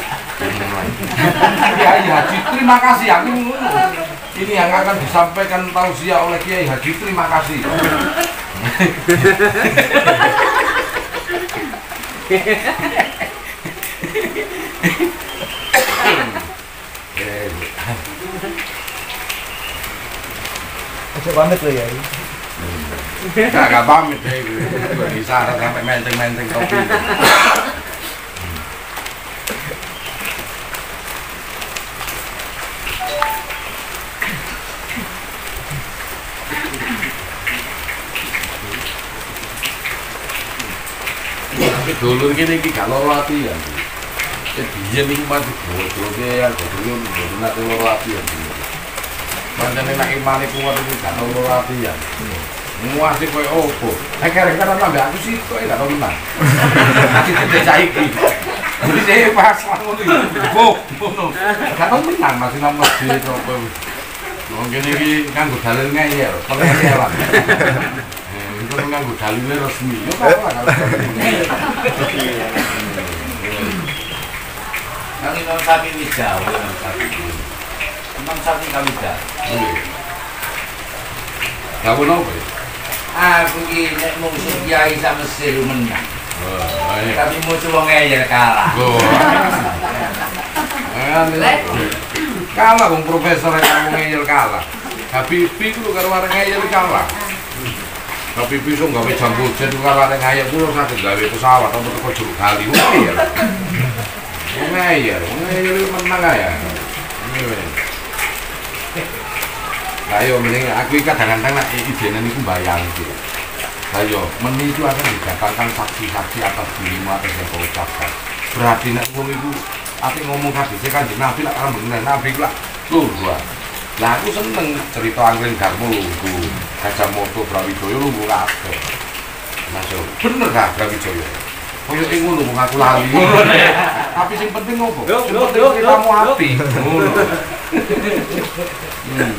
Kiai Haji terima kasih aku ngono. Ini yang akan disampaikan tausiah oleh Kiai Haji terima kasih. Ojo pamit lo ya. Gak gak pamit deh, gue bisa sampai menteng-menteng topi. Dulur kene iki gak loro ati ya. Biyen niku mati bodoke ya, bodoke mboten nate loro ati ya. Pancene nek imane kuwat iki gak loro ati ya. Muasih koyo opo. Nek karek-karek ambek aku sih kok gak tau menang. Iki saiki. Jadi saya pas ngono iki. Oh, ngono. Kan menang masih nama masjid apa. Mungkin iki kanggo dalil ngeyel, pengeyelan. Eh, itu nganggo dalil resmi. Ya apa lah kalau. Kang Imam Sapi wis jauh Imam Sapi. Imam Sapi kami dah. Gak ono apa ya? Aku iki nek musuh kiai sak Mesir menang. Oh, iya. Tapi musuh wong ngeyel kalah. Oh. Kalah wong profesor yang ngeyel kalah. Habibie ku karo arek ngeyel kalah. Habibie iso gawe jambu jet karo arek ngeyel ku saged gawe pesawat apa teko Juruk Gali. Ngeyel. Ngeyel, ngeyel menang ae. Ayo mending aku iki kadang-kadang nek idene niku bayang iki. Ayo, meni itu akan didapatkan saksi-saksi atas dirimu atas yang kau ucapkan. Berarti nek wong iku ati ngomong hadise Kanjeng Nabi lak karo bener Nabi lak lungguh. Lah aku seneng cerita Angling Darmo lungguh. Gajah Mada Brawijaya lungguh kabeh. Masuk. Bener gak Brawijaya? Koyo ing ngono wong aku lali. Tapi sing penting opo? Sing penting kita mau api. Ngono. Hmm.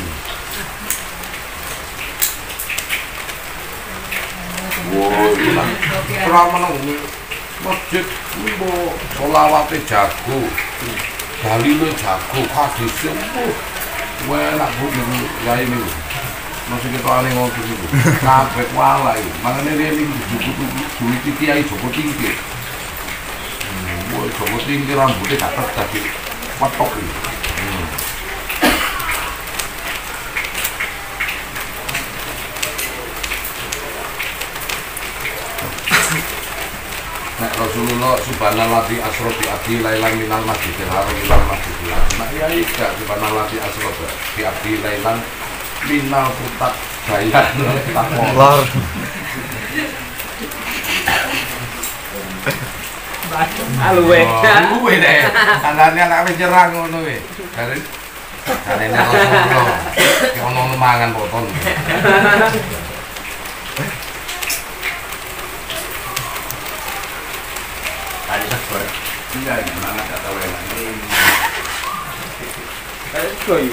Woi, ora meneng masjid kuwi mbok selawate jago. Dalile jago, hadise mbuh. Enak Bu niku yai niku. Masih ketane ngono niku. Kabeh wala iki. Mangane rene iki duit Kiai Joko Tingkir. Woi, Joko Tingkir rambutnya gak tadi patok iki. Nek Rasulullah subhanallah di asrof di abdi lailan minal masjidil haram ilal masjidil haram. Nah iya iya subhanallah di asrof di abdi lailan minal putak bayan takwa. Aluwe. Aluwe deh. Tandane anak wis nyerang ngono kuwi. Dari karene Rasulullah ki ono mangan poton. Tadi sekor. Enggak, gimana enggak tahu yang ini. Kayak koi.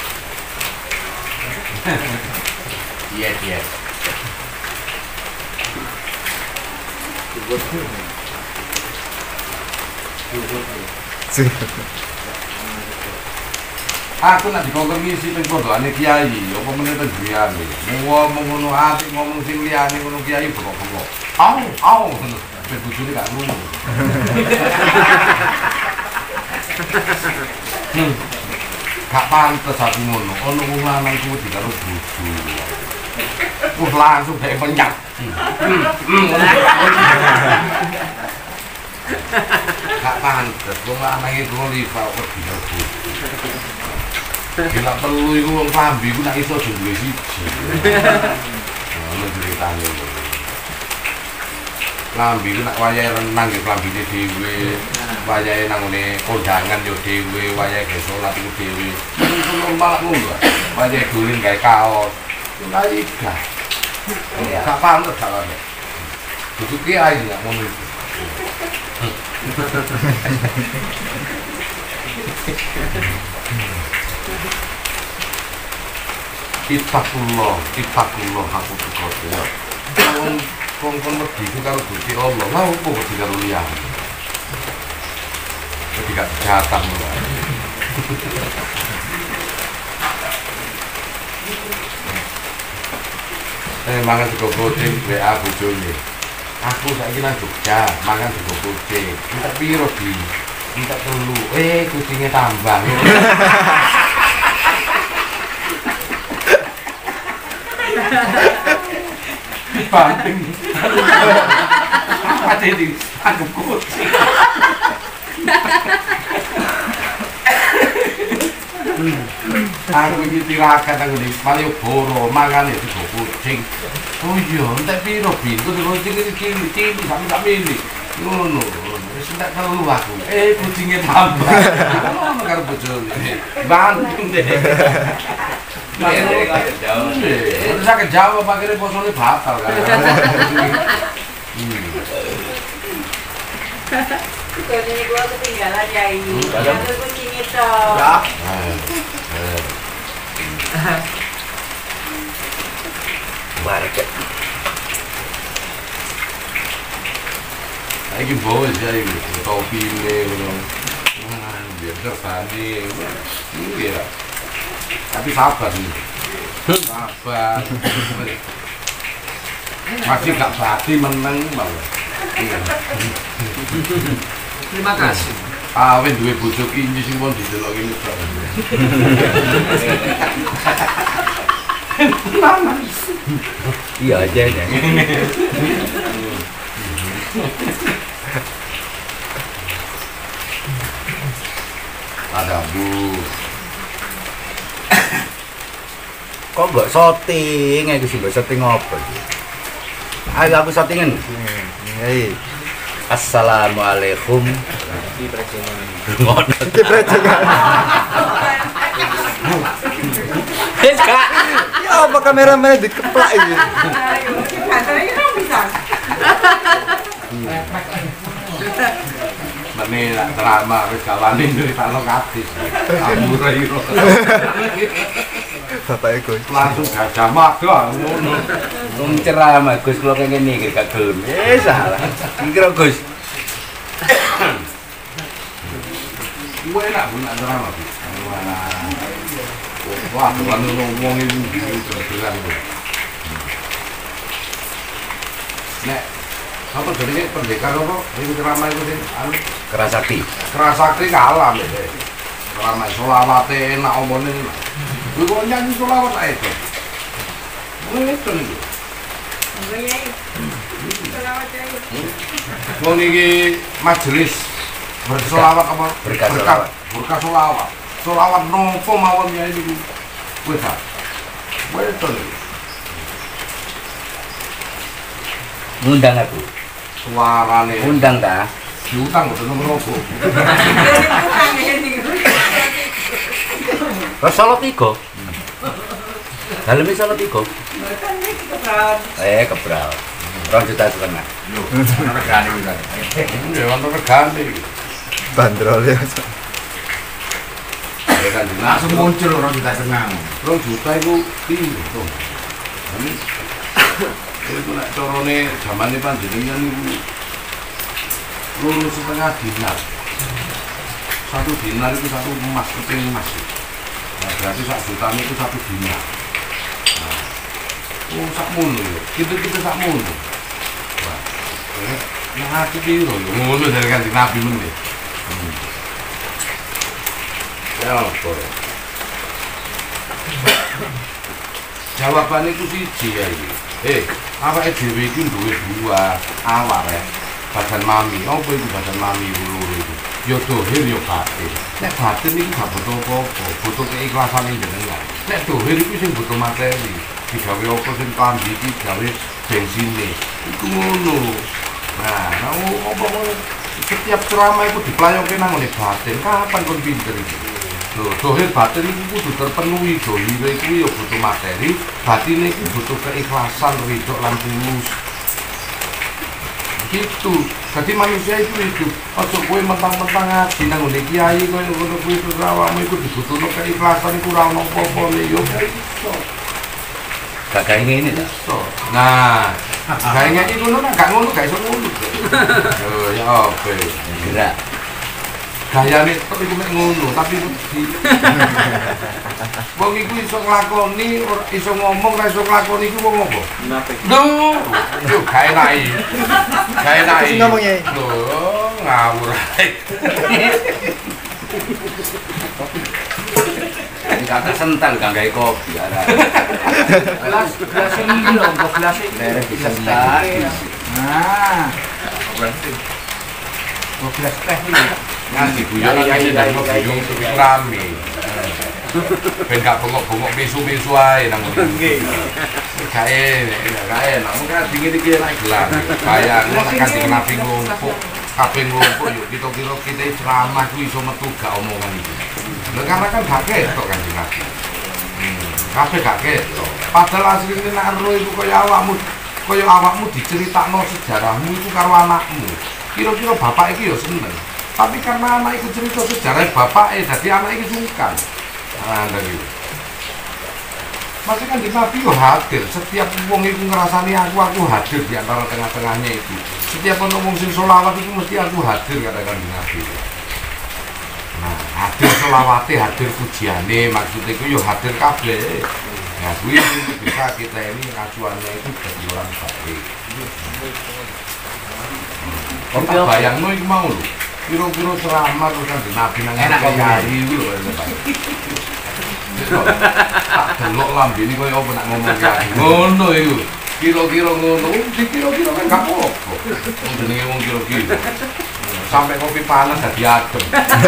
Iya, iya. Aku nak dikongkon ngisi ping pondokane kiai, apa meneh ten griyane. Ngomong ngono ati ngomong sing liyane ngono kiai bengok-bengok. Au, au. Ben bojone gak ngono. Hmm. Gak pantes aku ngono. Ono wong lanang kuwi dikaro bojo. Wah langsung dhek penyat. Gak pantes wong lanang iku liwat kok dikaro bojo. Gila perlu iku wong klambi iku nek iso aja duwe siji. Ono ceritane. Klambi iku nek wayahe renang nggih klambine dhewe. Wayahe nang ngene kondangan yo dhewe, wayahe ge salat iku dhewe. Iku normal ngono. Wayahe dolen gawe kaos. Lah iki. Gak pantes gak ana. Kudu ki ae gak ngono iku. Ittaqullah, ittaqullah aku tukote ya. Wong kon wedi karo Gusti Allah, lha opo wedi karo liyane. Wedi gak jatah lho. Eh mangan sego kucing W A bojone. Aku saiki nang Jogja, mangan sego kucing. Minta piro di? Minta telu. Eh kucingnya tambah. Banting. Apa tadi? Aku kucing. Aku iki tirakat aku di Malioboro mangane sego kucing. Oh iya, entek piro pintu kucing iki cilik-cilik sampe mini. Ngono. Wis entek telu aku. Eh kucingnya tambah. Ngono karo bojone. Banting deh. Terus sakit jawab akhirnya posone batal kan. Kalau ini gua ketinggalan Yai. Dalam. Aku kucing itu. Ya. Barket. Iki bos ya iki topine ngono. Wah, biar terbani. Iya. Tapi sabar nih. Sabar. Masih gak bati meneng banget. Terima kasih. Awet duwe bojo kinci sing pun didelok ngene tok. Iya aja ya. Ada Bu. Kok gak shooting? Aku sih gak shooting apa sih? Ayo aku shootingin. Hei. Assalamualaikum. Di presiden. Ngono. Iki prejengan. Wis Kak. Ya apa kameramen dikeplak iki? Katanya kan bisa. Mene lak drama wis kawane nyritakno kadis. Amur iro. Bapak Gus. Langsung gajah mada ngono. Wong ceramah Gus kula kengene iki gak gelem. Eh salah. Kira Gus. Gue enak pun nak drama Bu. Wah, tuan ngomong ini beneran Bu. Nek apa jadi pendekar apa? Ini ceramah itu sih, anu Kerasakti. kerasakti kalah deh. Ceramah solawate enak omongnya ini. Gue kok nyanyi solawat aja tuh. Itu nih. Enggak Yai. Selamat Yai. Wong iki majelis bersolawat apa? Berkah solawat. Berkah solawat. Solawat nopo mawon ya ini. Wes ah. Wes to. Ngundang aku. Suarane Undang ta? diutang kok nomor opo. Wes Solo tiga. Daleme Solo tiga. Eh kebral. Rong juta setengah. Ana regane kan. Ya ana regane iki. Bandrol ya. Ya kan Langsung muncul orang juta setengah. dua juta itu piye to? Ini itu nek carane zamane panjenengan niku loro setengah dinar. Satu dinar itu satu emas, keping emas. Nah, berarti sak juta itu satu dinar. Nah, oh sakmono ya. Kita-kita sakmono. Wah. Eh, nah aku piro lho ngono dari Kanjeng Nabi men. Hmm. Ya apa? Jawabannya itu siji ya ini. Eh, apa E D W itu duwe dua awak ya. Badan mami, apa itu badan mami loro itu? Ya dohir ya batin. Nek batin itu gak butuh apa-apa, butuh keikhlasan yang jenengan. Nek dohir itu sing butuh materi. Digawe apa sing klambi iki gawe bensine. Iku ngono. Nah, nah apa setiap ceramah itu diplayoke nang ngene batin. Kapan kon pinter iki? Loh, dohir batin itu kudu terpenuhi, dohir itu ya butuh materi, batin itu butuh keikhlasan, ridho lan tulus. Gitu. Jadi manusia itu hidup. Ojo kowe mentang-mentang ngaji nang ngene kiai kowe ngono kuwi terus awakmu iku dibutuhno keikhlasan iku ora ono apa-apane yo iso. Gak kayak ngene ta? Iso. Nah, gawe ngene ngono kan gak ngono gak iso ngono. Yo ya apa? Gerak. Gayane tok iku mek ngono, tapi wedi. Wong iku iso nglakoni, ora iso ngomong, ora iso nglakoni iku wong apa? Munafik. Lho, yo gak enak iki. Gak enak iki. Terus ngomong, Yai. Lho, ngawur ae. Ini kata sental gak gawe kopi ara. Gelas, gelas ini lho, kok gelas ini. Derek disentak. Nah, kok gelas teh ini. Ngaji guyon iki nang guyon kuwi rame. Ben gak bengok-bengok pisu-pisu ae nang ngono. Nggih. Gak enak, gak enak. Mungkin dingin iki enak gelar. Kayak ngono kan dikenapi ngumpuk. Kabeh ngumpuk yo kita kira kita ceramah kuwi iso metu gak omongan iki. Lha karena kan gak ketok kan Nabi. Hmm, kabeh gak ketok. Padahal asline nek ero iku kaya awakmu, kaya awakmu diceritakno sejarahmu iku karo anakmu. kira-kira bapak iki ya seneng. Tapi karena anak iku cerita sejarah bapake dadi anak iki sungkan. Nah, dari Masih kan di Nabi yo hadir, setiap wong itu ngerasani aku, aku hadir di antara tengah-tengahnya itu. Setiap ngomong sing solawat itu mesti aku hadir katakan di Nabi. Nah, hadir solawate, hadir pujiane, maksudnya itu yo hadir kabeh. Nah, kuwi bisa kita ini acuannya itu jadi orang baik. Kok tak bayangno iku mau lho. Piro-piro ceramah terus kan di Nabi nang kiai iku lho. Tak delok lambene koyo apa nak ngomong kiai. Ngono iku. Kira-kira ngono, dikira-kira kan gak apa-apa. Wong jenenge wong kira-kira. Sampai kopi panas dadi adem.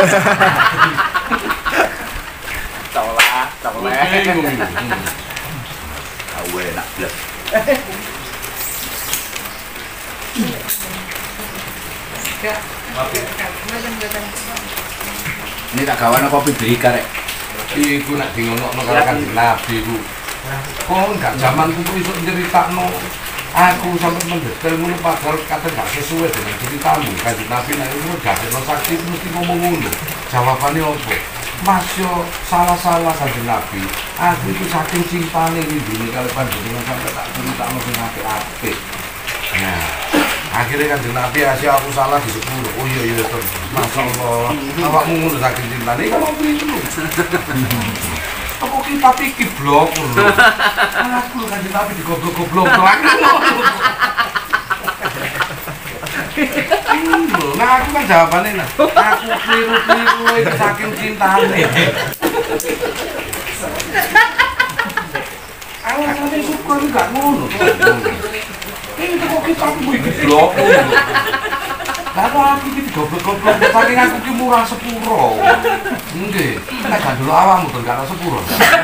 Tolak, tolak. Bingung. Awe enak blas. Ini tak kawan kopi beli karek. Iku nak di ngono karo Kanjeng Nabi iku. Kok enggak zamanku ku iso nyeritakno aku sampai mendetail ngono padahal kata enggak sesuai dengan ceritamu. Kanjeng Nabi nek ngono gak ono saksi mesti ngomong ngono. Jawabannya opo? Mas yo salah-salah Kanjeng Nabi. Aku itu saking cintane ngiduni karo panjenengan sampai tak ceritakno sing apik-apik. Nah, akhirnya Kanjeng Nabi asih aku salah di sepuluh. Oh iya iya terus. Masyaallah. Awakmu ngono saking cintane kok ngopi dulu. Apa kita pikir blok lho. Aku Kanjeng Nabi digoblok-goblok lagi. Nah aku kan jawabannya nah. Aku keliru-keliru itu saking cintane. Alasannya suka enggak ngono. Ini kok kita aku iki blok. Lalu aku iki goblok-goblok saking aku ki murah sepuro. Nggih, nek gak dulu awakmu to gak sepuro.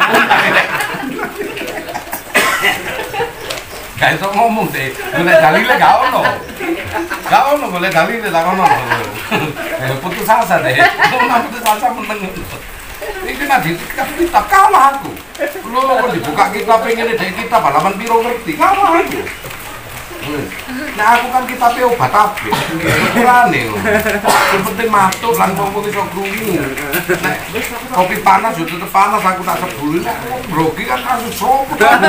Gak iso ngomong deh, golek dalile gak ono. Gak ono golek dalile tak ono. Eh putus asa deh. Ono putus asa meneng. Iki nek kitab kalah aku. Lho kok dibuka kitab ngene dek kitab halaman piro ngerti. Kalah aku. Nah aku kan kitabnya obat apik. Ukurane lho. Yang penting matur lan wong iso krungu. Nek kopi panas yo tetep panas aku tak sebul. Nek grogi kan kasus sopo kan.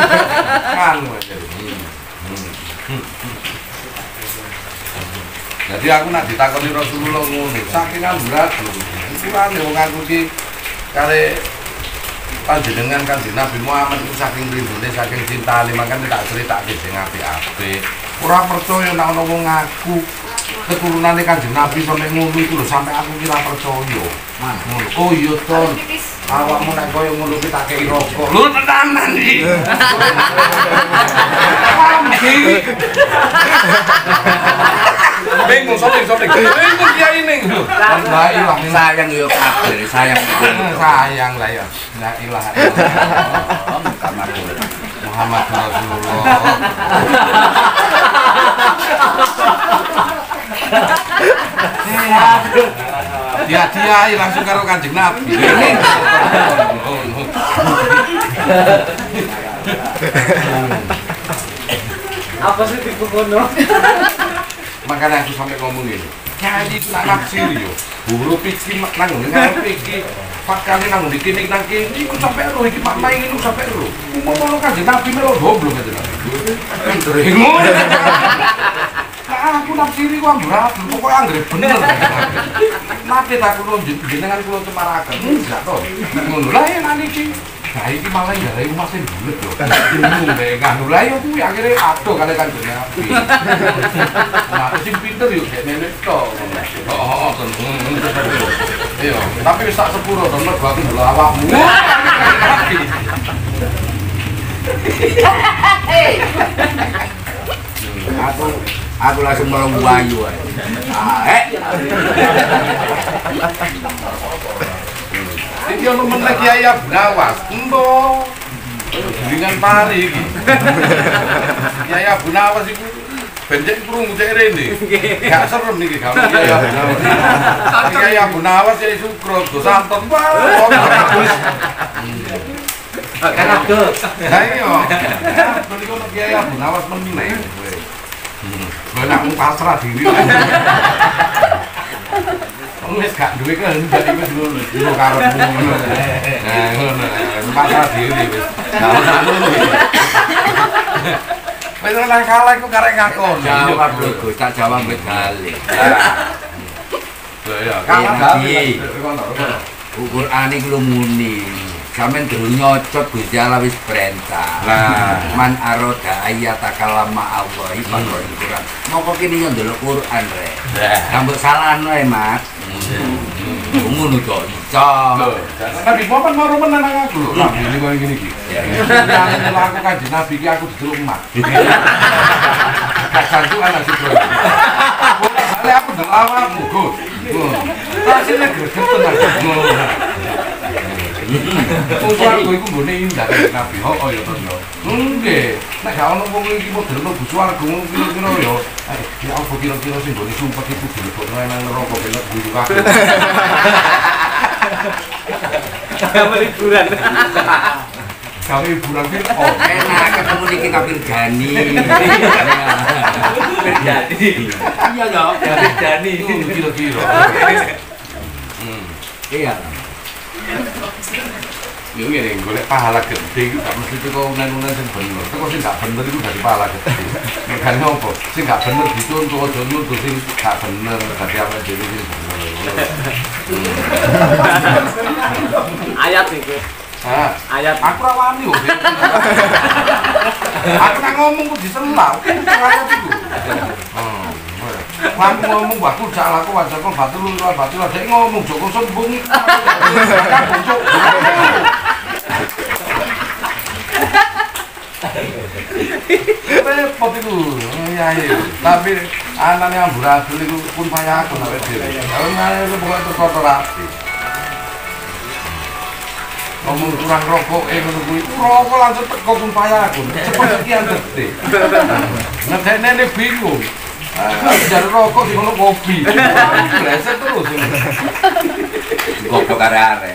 Jadi aku nak ditakoni Rasulullah ngono, saking amburat lho. Ukurane wong aku iki kare panjenengan Kanjeng Nabi Muhammad itu saking rindune, saking cintane, makane tak critakake sing apik-apik. Ora percaya nek ana wong ngaku keturunane Kanjeng Nabi sampe ngono iku lho, sampe aku kira percaya. Ngono. Oh iya to. Awakmu nek koyo ngono ki tak kei rokok. Lho tenanan iki. Bingung sotek sotek. Bingung kiai ning lho. La ilah Sayang yo kabeh, sayang. sayang lah ya. La ilah. Kamar Muhammad Rasulullah. Dia-dia langsung karo Kanjeng Nabi. Apa sih tipe kono? Makanya aku sampai ngomong ini. Jadi itu nak naksir yo. Buru pikir nang ngarep iki. Pakane nang dikene nang kene iku sampai ro iki Pak Mai ini sampai ro. Ngomong Kanjeng Nabi melo goblok Kanjeng Nabi. Ndrengo. Nah, aku naksiri ku ambrat, pokoknya anggere bener. Nate tak kulo jenengan kulo cemaraken. Enggak to. Ngono lah ya niki. Nah iki malah nggarai rumah sing bulet lho. Bingung deh nganu lah yo kuwi akhire ado kali Kanjeng Nabi. Nah, sing pinter yo gek nenek to. Oh, tenan. Iya, tapi wis tak sepuro to mergo aku ndelok awakmu. Aku aku langsung melong wayu ae. Ah, eh. Iki ono meneh Kiai Abu Nawas. Embo. Dengan pari iki. Kiai Abu Nawas iku benjek krungu cek rene. Gak serem niki gak Kiai Abu Nawas. Kiai Abu Nawas ya Sukro, go santen wae. Kan adus. Lah iya. Niku Kiai Abu Nawas meneh. Anakmu pasrah diri. Wis gak duwe kehendak iki wis ngono, ngono karepmu ngono. Nah, ngono. Pasrah diri wis. Nah, ngono. Wis ora kalah iku karek ngakon. Jawab lho, Gus, tak jawab wis balik. Lha ya, Kalah iki. Quran iki lho muni. Sampeyan durung nyocot Gusti Allah wis perintah. Nah, Man aroda ayatakallama Allah iki Quran. Moko kene yo ndelok Quran rek. Kambok salahno e, Mas. Ngono to, iso. tapi mau kan mau menang aku lho. Nah, ini kok ngene iki. Yang aku kanjeng Nabi iki aku didelok emak. Gak santuan aja bro. Boleh aku delok awakmu, Gus. Rasine greget tenan. Wong swarga iku nggone indah kanjeng Nabi. Oh ya to yo. Nggih. Nek gak ono wong iki model mlebu swarga ngono kira-kira yo. Ya apa kira-kira sing nggone sumpet iku dilebokno nang neraka belok biru kabeh. Kamu liburan. Kami hiburan ki oh Enak ketemu niki kapir Jani. Jadi. Iya dong. Dani. itu kira-kira. Hmm. Iya. Yo ngene golek pahala gede iku gak mesti teko unen-unen sing bener. Teko sing gak bener iku dadi pahala gede. Mergane opo? Sing gak bener dicontoh aja nuntut sing gak bener dadi apa dhewe sing bener. Ayat iki. Ha, Ayat aku ora wani kok. Aku nang ngomong kok diselau. Ayat iku. Oh. Aku ngomong waktu jak laku wajah kok batul lu batul ada ngomong Joko sombong. Kan bocok. Repot itu, ya iya. Tapi anaknya amburadul itu pun payah aku sampai diri. Kalau nggak itu pokoknya itu kotor hati. Ngomong kurang rokok, eh menunggu itu rokok langsung teko pun payah aku. Cepat sekian detik. Ngedek nenek bingung. Jar rokok di kono kopi. Bleset terus. Goblok arek-arek.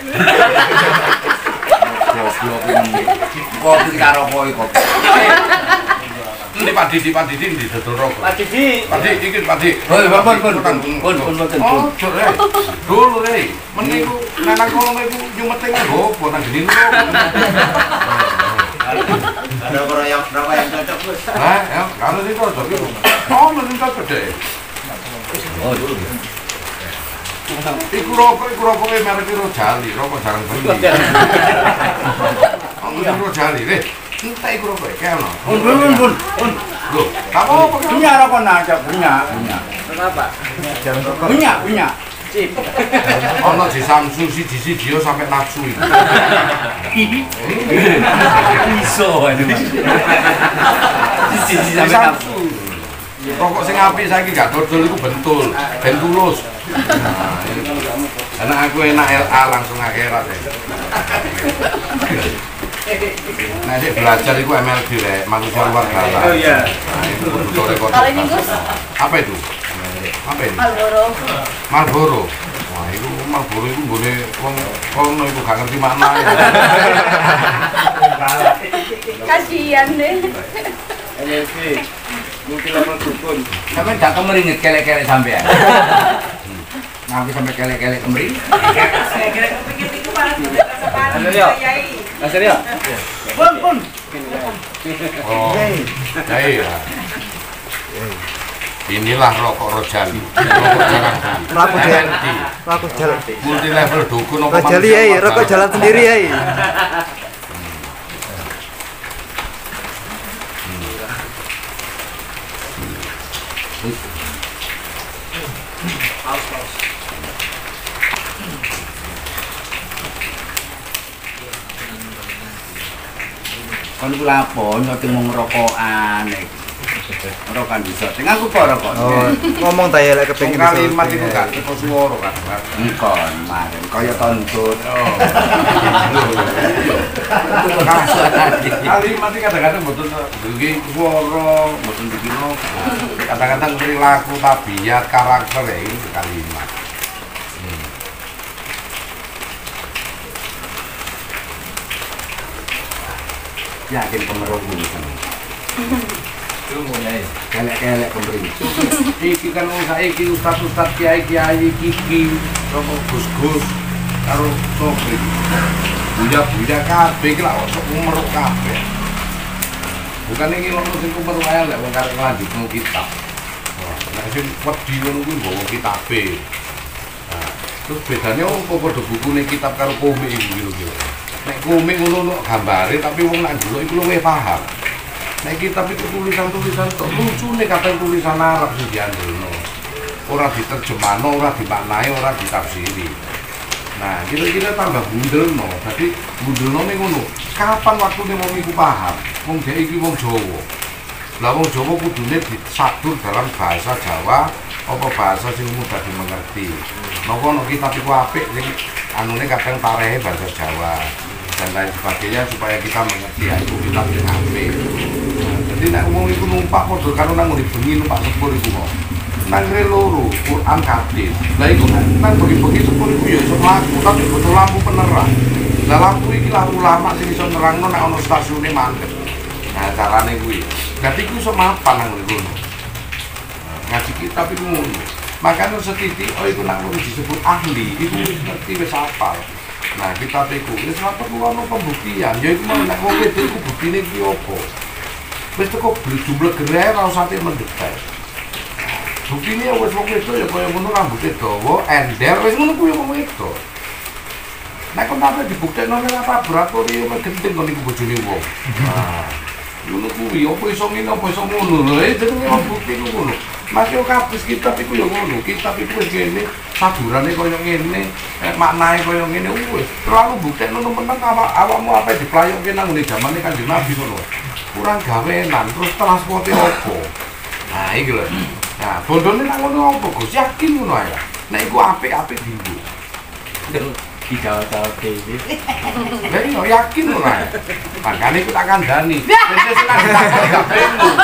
Goblok ini. Kopi karo kopi kopi. Ini Pak Didi, Pak Didi di dodol rokok. Pak Didi. Pak Didi, iki Pak Didi. Oh, pun pun pun pun pun pun. Oh, jur eh. Dulu eh. Meniku nang kono iku nyumeting gopo nang geni rokok. Ada orang yang berapa yang cocok Gus? Hah, ya, kalau sing cocok iku. Oh, mending cocok deh. Oh, dulu. Iku rokok, iku rokoknya merek Rojali, rokok jarang beli. Oh, mending Rojali, deh. Entah iku rokok, kayak ono. Pun pun pun pun. Loh, tak apa-apa kan? Punya rokok aja punya punya. Kenapa? Jangan rokok. Punya punya. Sip. Ono di Samsu si di Dio sampai nafsu ini. Iso ini. Sisi Di sampai nafsu. Samsu. Rokok sing apik saiki gak dodol iku bentul, bentulus. Nah, anak aku enak L A langsung akhirat ya. Nah, sik belajar iku M L B rek, manusia luar biasa. Oh iya. Nah, itu kudu rekod. Kalau ini Gus, Apa itu? Apa ini? Marlboro. Marlboro. Wah, itu Marlboro itu nggone wong kono iku gak ngerti maknane. Kasihan deh. N L P. Multi level dukun. Sampai gak kemering kelek-kelek sampean. Nanti sampai kelek-kelek kemering. Saya kira kepikir itu malah Halo, Yo. Mas Rio. Pun pun. Oh. Ya iya. Inilah rokok Rojali. Rokok jalan beli. Laku jalan. M L B. Laku jalan. Multi level dukun apa Rokok jali ya, rokok jalan sendiri ya. Kon iku lapo nyoting mung rokokan iki. Rokokan bisa. Sing aku apa rokok? Oh, ngomong ta ya lek kepengin iso. kalimat itu gak teko swara kan. Engkon maren kaya tontut. Oh. Kalimat iki kadang-kadang mboten iki swara, mboten bikin apa. Kadang-kadang perilaku, tabiat, karakter ya itu kalimat. Yakin kemerung ini. Kelek-kelek pemberi. Iki kan wong saiki ustaz-ustaz kiai-kiai iki karo gus-gus karo sopri. Buya-buya kabeh iki lak kok meruk kabeh. Bukan iki lho sing kumpul wae lek wong karep nglanjutno kitab. Wah, nek sing wedi ngono kuwi nggawa kitabe. Nah, terus bedane opo padha bukune kitab karo komik iki lho. Nek komik ngono ono gambare tapi wong nak ndelok iku luwih paham. Nek kitab itu tulisan-tulisan tok lucune kadang tulisan Arab sing diandelno. Ora diterjemahno, ora dimaknai, ora ditafsiri. Nah, kira-kira tambah bundelno. Dadi bundelnone ngono. Kapan waktune wong iku paham? Wong dhek iki wong Jawa. Lah wong Jawa kudune disadur dalam bahasa Jawa apa bahasa sing mudah dimengerti. Napa nek kitab iku apik sing anune kadang tarehe bahasa Jawa dan lain sebagainya supaya kita mengerti ya itu kitab sing apik. Jadi nek wong iku numpak padha karo nang ngene bengi numpak sepur iku mau. Nang ngene loro Quran hadis. Lah iku nang bagi-bagi sepur iku ya iso mlaku tapi butuh lampu penerang. Lah lampu iki lah ulama sing iso nerangno nek ana stasiune mandek. Nah, carane kuwi. Dadi iku iso mapan nang ngono. Ngaji kitab iku ngono. Makanya setitik oh iku nang ngono disebut ahli, iku wis ngerti wis hafal. Nah, kitab iku wis apa ono pembuktian. Ya iku nek wong wedok iku buktine iki opo? Wis teko jumlah gerai ora usah mendetek. Buktine wis wong wedok ya kaya ngono rambute dawa, ender wis ngono kuwi wong wedok. Nek kok sampe dibuktekno nek apa laboratorium genting kon iku bojone wong. Nah, ngono kuwi opo iso ngene opo iso ngono lho, eh jenenge wong bukti ngono. Masih kabeh kitab iku ya ngono, kitab iku wis ngene, saburane kaya ngene, maknae kaya ngene wis. Terlalu buktekno meneng awakmu apa diplayokke nang ngene jamane Kanjeng Nabi ngono. Kurang gawenan terus transporte opo. Nah, iki lho. Nah, bondone nang ngono opo, Gus? Yakin ngono ae. Nek iku apik-apik dinggo. Digawe-gawe dhewe. Lah iya yakin lho ae. Makane iku tak kandhani. Wis seneng tak gak bingung.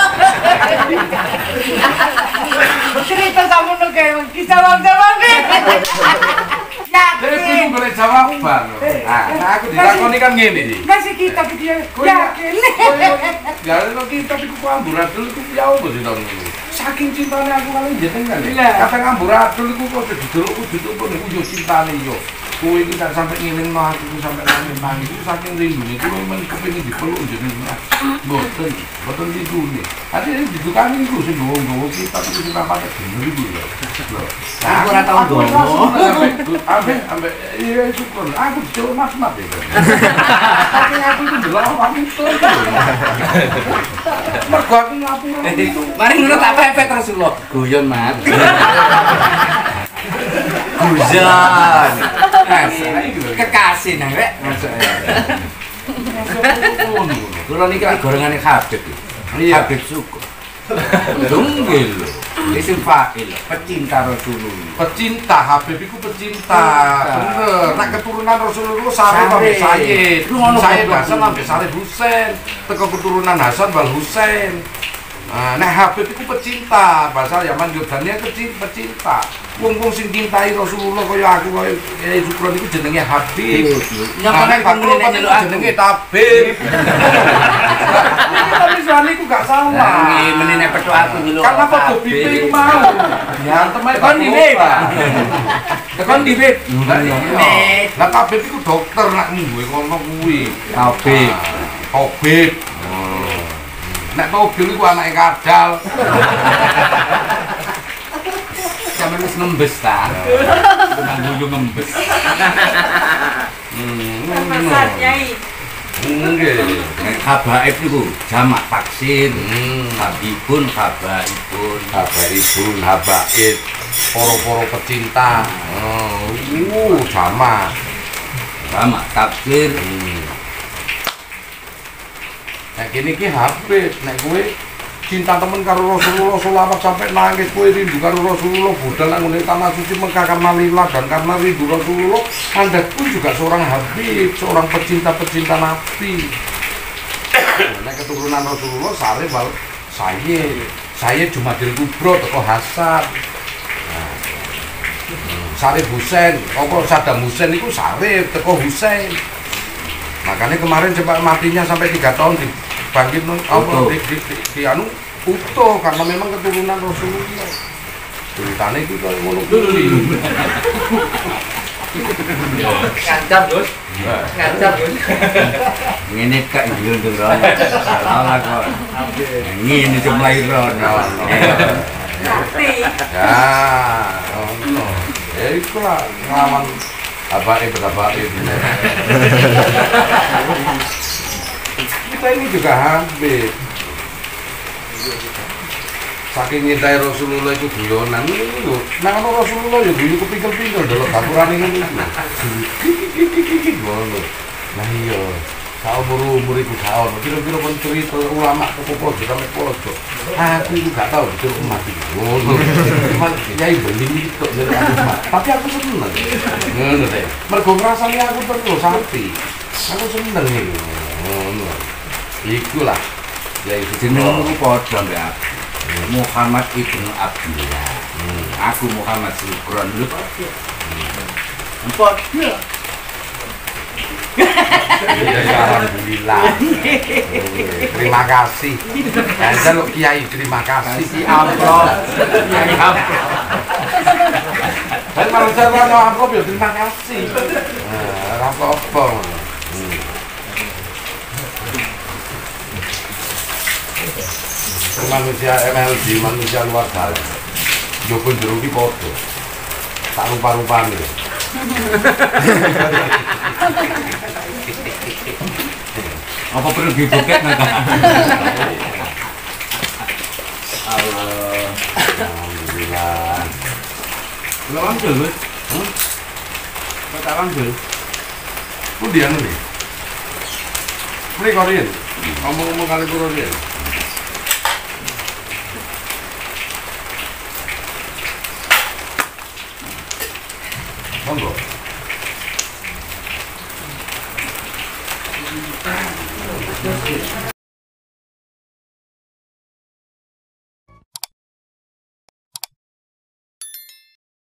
Cerita sama nu kayak kisah jawab nih. Ya, Terus bingung golek jawaban. Nah, aku dilakoni kan ngene iki. kasih kita dia yakin. Ya lho kita iku amburadul iku ya opo sih tahun ini. Saking cintane aku kali jenengan ya. Kadang amburadul iku kok didelok kudu opo niku yo cintane yo. Kowe iki tak sampe ngelingno aku sampe nangis-nangis itu saking rindune kuwi men kepengin dipeluk jenengan. Mboten, mboten ditune. Ati didukani iku sing gowo-gowo kita iki sing apa bener iku lho. Nah, Aku ora tau gowo. Ambe ambe iya syukur. Aku jero mas-mas ya. Tapi aku itu delok awakmu itu. Mergo aku ngapura itu. Mari ngono tak pepet terus lho. Guyon, Mat. Guyon. Kekasih nang rek. Kula niki lak gorengane Habib. Habib Syukur. Dunggil lho. Isim fa'il, pecinta Rasulullah. Pecinta Habib iku pecinta. Bener. Nek keturunan Rasulullah Sarif sampai Sayyid. Sayyid Hasan sampai Sarif Husain. Teko keturunan Hasan wal Husain. Nah, nek Habib iku pecinta, bahasa Yaman Yordania pecinta. Wong-wong sing cintai Rasulullah kaya aku kaya Kiai Sukron iku jenenge Habib. Nyapane kamu jenenge Tabib. Tapi soal iku gak salah. Nggih, menine petuk aku dulu. Karena padha bipe iku mau. Yantem ae kon dibip. Kon dibip. Lah Tabib iku dokter nek mungwe kono kuwi. Tabib. Tabib. Nek mobil iku anake kadal. Sampe wis ngembes ta. Nang guyu ngembes. Hmm. Nyai. Nggih. Habaib niku jamak taksir. Hmm. Habibun, habaibun. Habaibun, habaib, poro-poro pecinta. Oh, uh, sama. Jamak taksir. Hmm. Nek kene iki Habib, nek kowe cinta temen karo Rasulullah sholawat sampai nangis kowe rindu karo Rasulullah budal nang ngene tanah suci Mekah karena lillah dan karena rindu Rasulullah, Anda pun juga seorang Habib, seorang pecinta-pecinta Nabi. Nek keturunan Rasulullah Sarif wal Sayyid, Sayyid Jumadil Kubro teko Hasan. Nah, Sarif Husain, apa Saddam Husain itu Sarif teko Husain. Makanya kemarin cepat matinya sampai tiga tahun dibangkit apa di, di, di, di anu utuh karena memang keturunan Rasulullah. Ceritanya itu kalau ngono kuwi. Ngancam, Gus. Ngancam, Gus. Ngene kak yo ndung ro. Salah kok. Ngene cuma iro. Ngerti. Ya, ono. Ya iku lah nglawan abake berabake. Kita ini juga Habib. Saking nyintai Rasulullah itu guyonan ini lho. Nah kalau Rasulullah ya guyu kepingkel-pingkel delok dapurane ngene iki. Kiki ngono. Nah iya, sak umur-umur iku gak ono. Kira-kira pun cerita ulama ke pojok sampe pojok. Aku itu gak tau betul mati. Ngono. Cuman yai beli itu dari aku. Tapi aku seneng. Ngono deh. Mergo ngrasani aku terus sapi. Aku seneng iki. Ngono. Iku lah. Ya itu Jenengmu padha mbek aku. Muhammad ibnu Abdullah. Hmm. Aku Muhammad Syukron lho. Empot. Ya, alhamdulillah. Terima kasih. Dan jaluk Kiai terima kasih. Si amplop. Kiai amplop. Dan kalau saya mau amplop ya terima kasih. Nah, apa-apa. Manusia M L D, manusia luar sana. Joko jeruki foto. Tak rupa-rupanya. Apa perlu dibuket nggak? Allah. Alhamdulillah. Belum ambil, Gus. Hmm? Kata ambil. Kemudian nih. Ini Korean. Ngomong-ngomong kali Korean. Monggo.